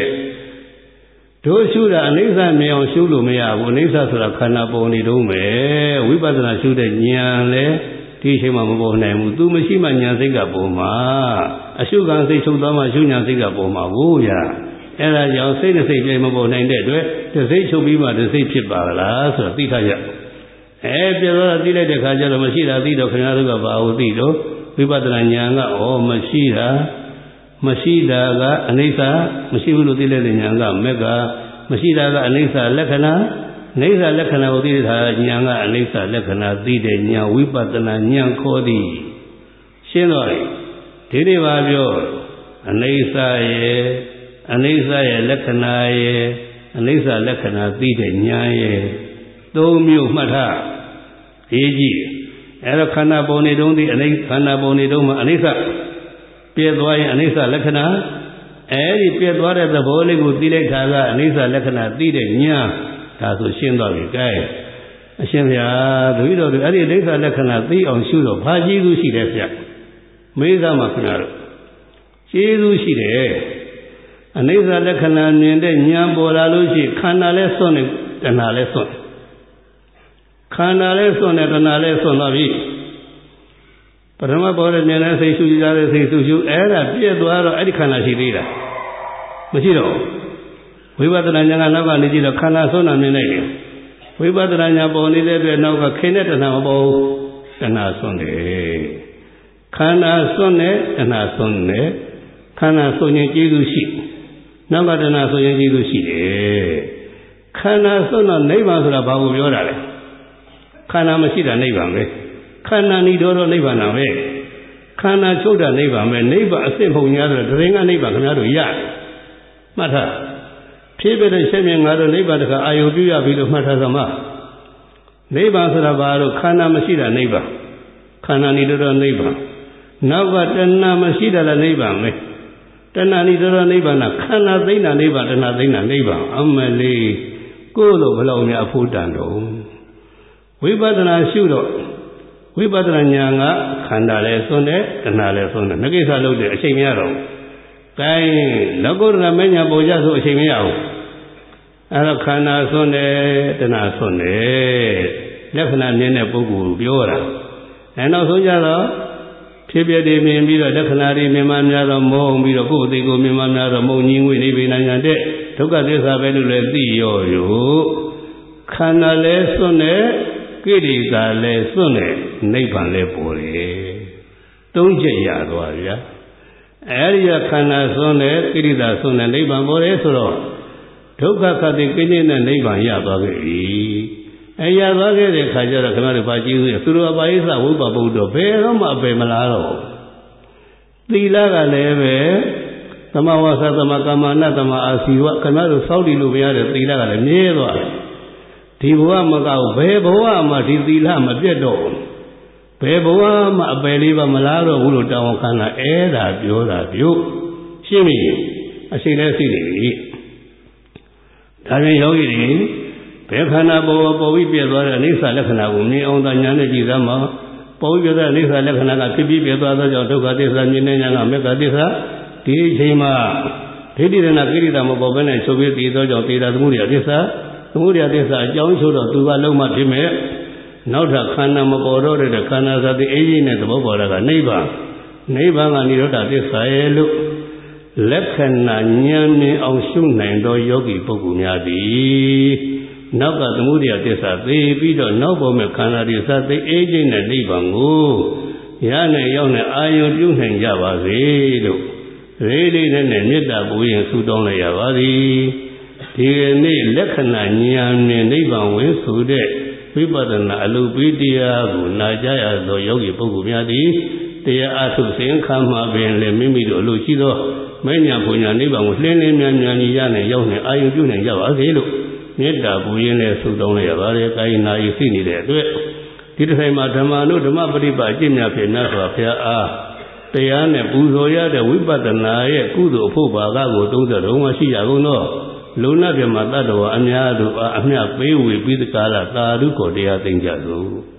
တို့ရှုတာအနိစ္စမြင်အောင်ရှုလို့မရဘူးအနိစ္စဆိုတာခန္ဓာပေါ်နေတော့မယ်ဝိပဿနာရှုတဲ့ဉာဏ်လဲဒီအချိန်မှမပေါ်နိုင်ဘူးသူမရှိမှဉာဏ်စိတ်ကပေါ်မှာအရှုခံစိတ်ချုပ်သွားမှရှုဉာဏ်စိတ်ကပေါ်မှာဘူးဗျာအဲ့ဒါကြောင့်စိတ်နဲ့စိတ်ပြိုင်မပေါ်နိုင်တဲ့အတွက်တစ်စိတ်ချုပ်ပြီးမှတစ်စိတ်ဖြစ်ပါလားဆိုတော့သိထားရအဲပြောတော့သိလိုက်တဲ့ခါကျတော့မရှိတာသိတော့ခင်ဗျားတို့ကဘာလို့သိတော့ဝိပဿနာဉာဏ်ကဩမရှိတာမရှိတာကအနိစ္စမရှိဘူးလို့သိလိုက်တဲ့ဉာဏ်ကမက်ကမရှိတာကအနိစ္စလက္ခဏာအနိစ္စလက္ခဏာကိုသိတဲ့အခါဉာဏ်ကအနိစ္စလက္ခဏာသိတဲ့ဉာဏ်ဝိပဿနာဉာဏ်ခေါ်သည်ရှင်းတော့ဒီနေ့ပါပြောအနိစ္စရဲ့အနိစ္စရဲ့လက္ခဏာရဲ့အနိစ္စလက္ခဏာသိတဲ့ဉာဏ်ရဲ့သုံးမျိုးမှတ်ထားရေးကြည့်အဲတော့ခန္ဓာပုံနေတုံးဒီအနိစ္စခန္ဓာပုံနေတုံးမှာအနိစ္စပြည့်သွားရင်အနိစ္စလက္ခဏာအဲဒီပြည့်သွားတဲ့သဘောလေးကိုသိလိုက်တာကအနိစ္စလက္ခဏာသိတဲ့ဉာဏ်ဒါဆိုရှင်းသွားပြီကဲအရှင်ဗျာတပည့်တော်တို့အဲ့ဒီအနိစ္စလက္ခဏာသိအောင်ရှုတော့ဘာကျေးဇူးရှိတယ်ဗျမေးသားမှာခဏတော့ကျေးဇူးရှိတယ်အနိစ္စလက္ခဏာမြင်တဲ့ဉာဏ်ပေါ်လာလို့ရှိခန္ဓာလဲစွန့်နေတဏှာလဲစွန့်ခန္ဓာလဲစွန့်နေတဏှာလဲစွန့်သွားပြီပထမပေါ်တဲ့ဉာဏ်နဲ့စိတ်ရှုကြတဲ့စိတ်ရှုရှုအဲ့ဒါပြည့်သွားတော့အဲ့ဒီခန္ဓာရှိသေးတာမရှိတော့ဝိပဿနာဉာဏ်ကနောက်ကနေကြည့်တော့ခန္ဓာစွန့်တာမြင်လိုက်တယ်ဝိပဿနာဉာဏ်ပေါ်နေတဲ့အတွက်နောက်ကခင်းတဲ့တဏှာမပေါ်ဘူးတဏှာစွန့်တယ်ခန္ဓာစွန့်နေတဏှာစွန့်နေခန္ဓာစွန့်ရင်ကျေးဇူးရှိနောက်ကတဏှာစွန့်ရင်ကျေးဇူးရှိတယ်ခန္ဓာစွန့်တော့နိဗ္ဗာန်ဆိုတာဘာကိုပြောတာလဲခန္ဓာမရှိတာနိဗ္ဗာန်ပဲခန္ဓာဏီတော်တော့နိဗ္ဗာန်ပဲခန္ဓာချုပ်တာနိဗ္ဗာန်ပဲနိဗ္ဗာန်အစစ်ဖုံညာဆိုတော့တရင်ကနိဗ္ဗာန်ခင်ဗျားတို့ရတယ်မှတ်ထားဖြစ်ပြတဲ့ရှင်းမြင်ငါတို့နိဗ္ဗာန်တခါအာယုပြုရပြီလို့မှတ်ထားသမှာနိဗ္ဗာန်ဆိုတာဘာလို့ခန္ဓာမရှိတာနိဗ္ဗာန်ခန္ဓာဏီတော်တော့နိဗ္ဗာန်နောက်ကတဏှာမရှိတာလည်းနိဗ္ဗာန်ပဲတဏှာဏီတော်တော့နိဗ္ဗာန်ကခန္ဓာသိမ့်တာနိဗ္ဗာန်တဏှာသိမ့်တာနိဗ္ဗာန်အမလေးကိုယ်လိုဘလောက်များအဖို့တန်တော့ဝိပဿနာရှုတော့ဝိပဿနာဉာဏ်ကခန္ဓာလည်းစွန့်တယ်တဏှာလည်းစွန့်တယ်မကိစ္စလုပ်တယ်အချိန်မရတော့ဘူး။ကိုင်းလောကုတ္တရာမဉ္ဇဉ်ပေါ်ကြဆိုအချိန်မရဘူး။အဲတော့ခန္ဓာစွန့်တယ်တဏှာစွန့်တယ်လက္ခဏာမြင်တဲ့ပုဂ္ဂိုလ်ပြောတာ။အဲနောက်ဆုံးကြတော့ဖြစ်ပြတည်မြင်ပြီးတော့လက္ခဏာတွေမြင်မှများတော့မုံပြီးတော့ကိုယ်အသိကိုမြင်မှများတော့မုံကြီးငွေနေပြီနိုင်ငံတဲ့ဒုက္ခသစ္စာပဲလို့လည်းသိရောရောခန္ဓာလည်းစွန့်တယ်ကိရိတာလည်းစွန့်တယ်နိဗ္ဗာန်လည်းပေါ်တယ်သုံးချက်ရသွားဗျာအဲဒီကခန္ဓာစွန့်တယ်ကိရိတာစွန့်တယ်နိဗ္ဗာန်ပေါ်တယ်ဆိုတော့ဒုက္ခခတ်တဲ့ကိဉ္စနဲ့နိဗ္ဗာန်ရသွားခဲ့ပြီအဲရသွားခဲ့တဲ့ခါကျတော့ခင်ဗျားတို့ဘာကြည့်လို့သူတို့အပါယိသဝိပပုဒ္ဒောဘယ်တော့မှအပယ်မလားတော့သီလကလည်းပဲသမဝါစာသမကာမနာသမအာစီဝခင်ဗျားတို့စောင့်တည်လို့မရတဲ့သီလကလည်းမြဲသွားတယ်ဒီဘဝမကောက်ဘယ်ဘဝမှဒီသီလမပြတ်တော့ဘယ်ဘဝမှအပယ်လေးပါမလားတော့ဘူးလို့တောင်းခံတာအဲ့ဒါပြောတာပြုရှင်းပြီအရှိလဲရှိနေပြီဒါပြန်ယောဂီတွေဘယ်ခန္ဓာပေါ်ပေါ်ပြီးပြည့်သွားတဲ့အနိစ္စလက္ခဏာကိုမြင်အောင်သာဉာဏ်နဲ့ကြည့်သမှာပေါ်ပြီးပြည့်တဲ့အနိစ္စလက္ခဏာကဖြစ်ပြီးပြည့်သွားသောကြောင့်ဒုက္ခသစ္စာမြင်တဲ့ဉာဏ်ကမေတ္တာသစ္စာဒီအချိန်မှာဒိဋ္ဌိရဏကိရိတာမပေါ်ဘဲနဲ့ချုပ်ပြီးတည်သောကြောင့်တေတာသမှုရိယသစ္စာသမုဒယသစ္စာအကြောင်းဆိုတော့သူကလုံးမဖြစ်မဲ့နောက်ထပ်ခန္ဓာမပေါ်တော့တဲ့ခန္ဓာသတိအေးကြီးနဲ့သဘောပေါ်တာကနိဗ္ဗာန်နိဗ္ဗာန်ကនិရောဓသစ္စာရဲ့လို့လက္ခဏာဉာဏ်မြင်အောင်ရှုနိုင်သောယောဂီပုဂ္ဂိုလ်များသည်နောက်ကသမုဒယသစ္စာသိပြီးတော့နောက်ပေါ်မဲ့ခန္ဓာတွေသတိအေးကြီးနဲ့နိဗ္ဗာန်ကိုရနဲ့ရောက်နဲ့အာယုံပြုနိုင်ကြပါစေလို့ရေလေးနဲ့မေတ္တာပူရင်ဆုတောင်းလိုက်ရပါသည်ဒီနေ့လက္ခဏာဉာဏ်နဲ့နိဗ္ဗာန်ဝင်ဆိုတဲ့ဝိပဿနာအလုပ်ပြီးတရားကိုနာကြရသောယောဂီပုဂ္ဂိုလ်များသည်တရားအထုစဉ်ခါမှာပင်လည်းမိမိတို့အလို့ရှိသောမဉ္ဇဉ်ပူညာနိဗ္ဗာန်ကိုလှင်းလင်းမြန်မြန်ကြီးရနိုင်ရောက်နိုင်အာယုပြုနိုင်ကြပါစေလို့မေတ္တာပူရင်းနဲ့ဆုတောင်းလိုက်ရပါတယ်။ကာယနာယီသိနေတဲ့အတွက်ဒီတစ်ချိန်မှာဓမ္မနုဓမ္မပရိပါအကျင့်များဖြင့်မြတ်စွာဘုရားအားတရားနဲ့ပူဇော်ရတဲ့ဝိပဿနာရဲ့ကုသိုလ်အဖို့ဘာကကိုသုံးသရုံမှရှိရကုန်သောလုံနာပြမတ္တဝါအများတို့အားအမျှပေးဝေပြီးသကာလသာဓုကိုတရားသိကြသို့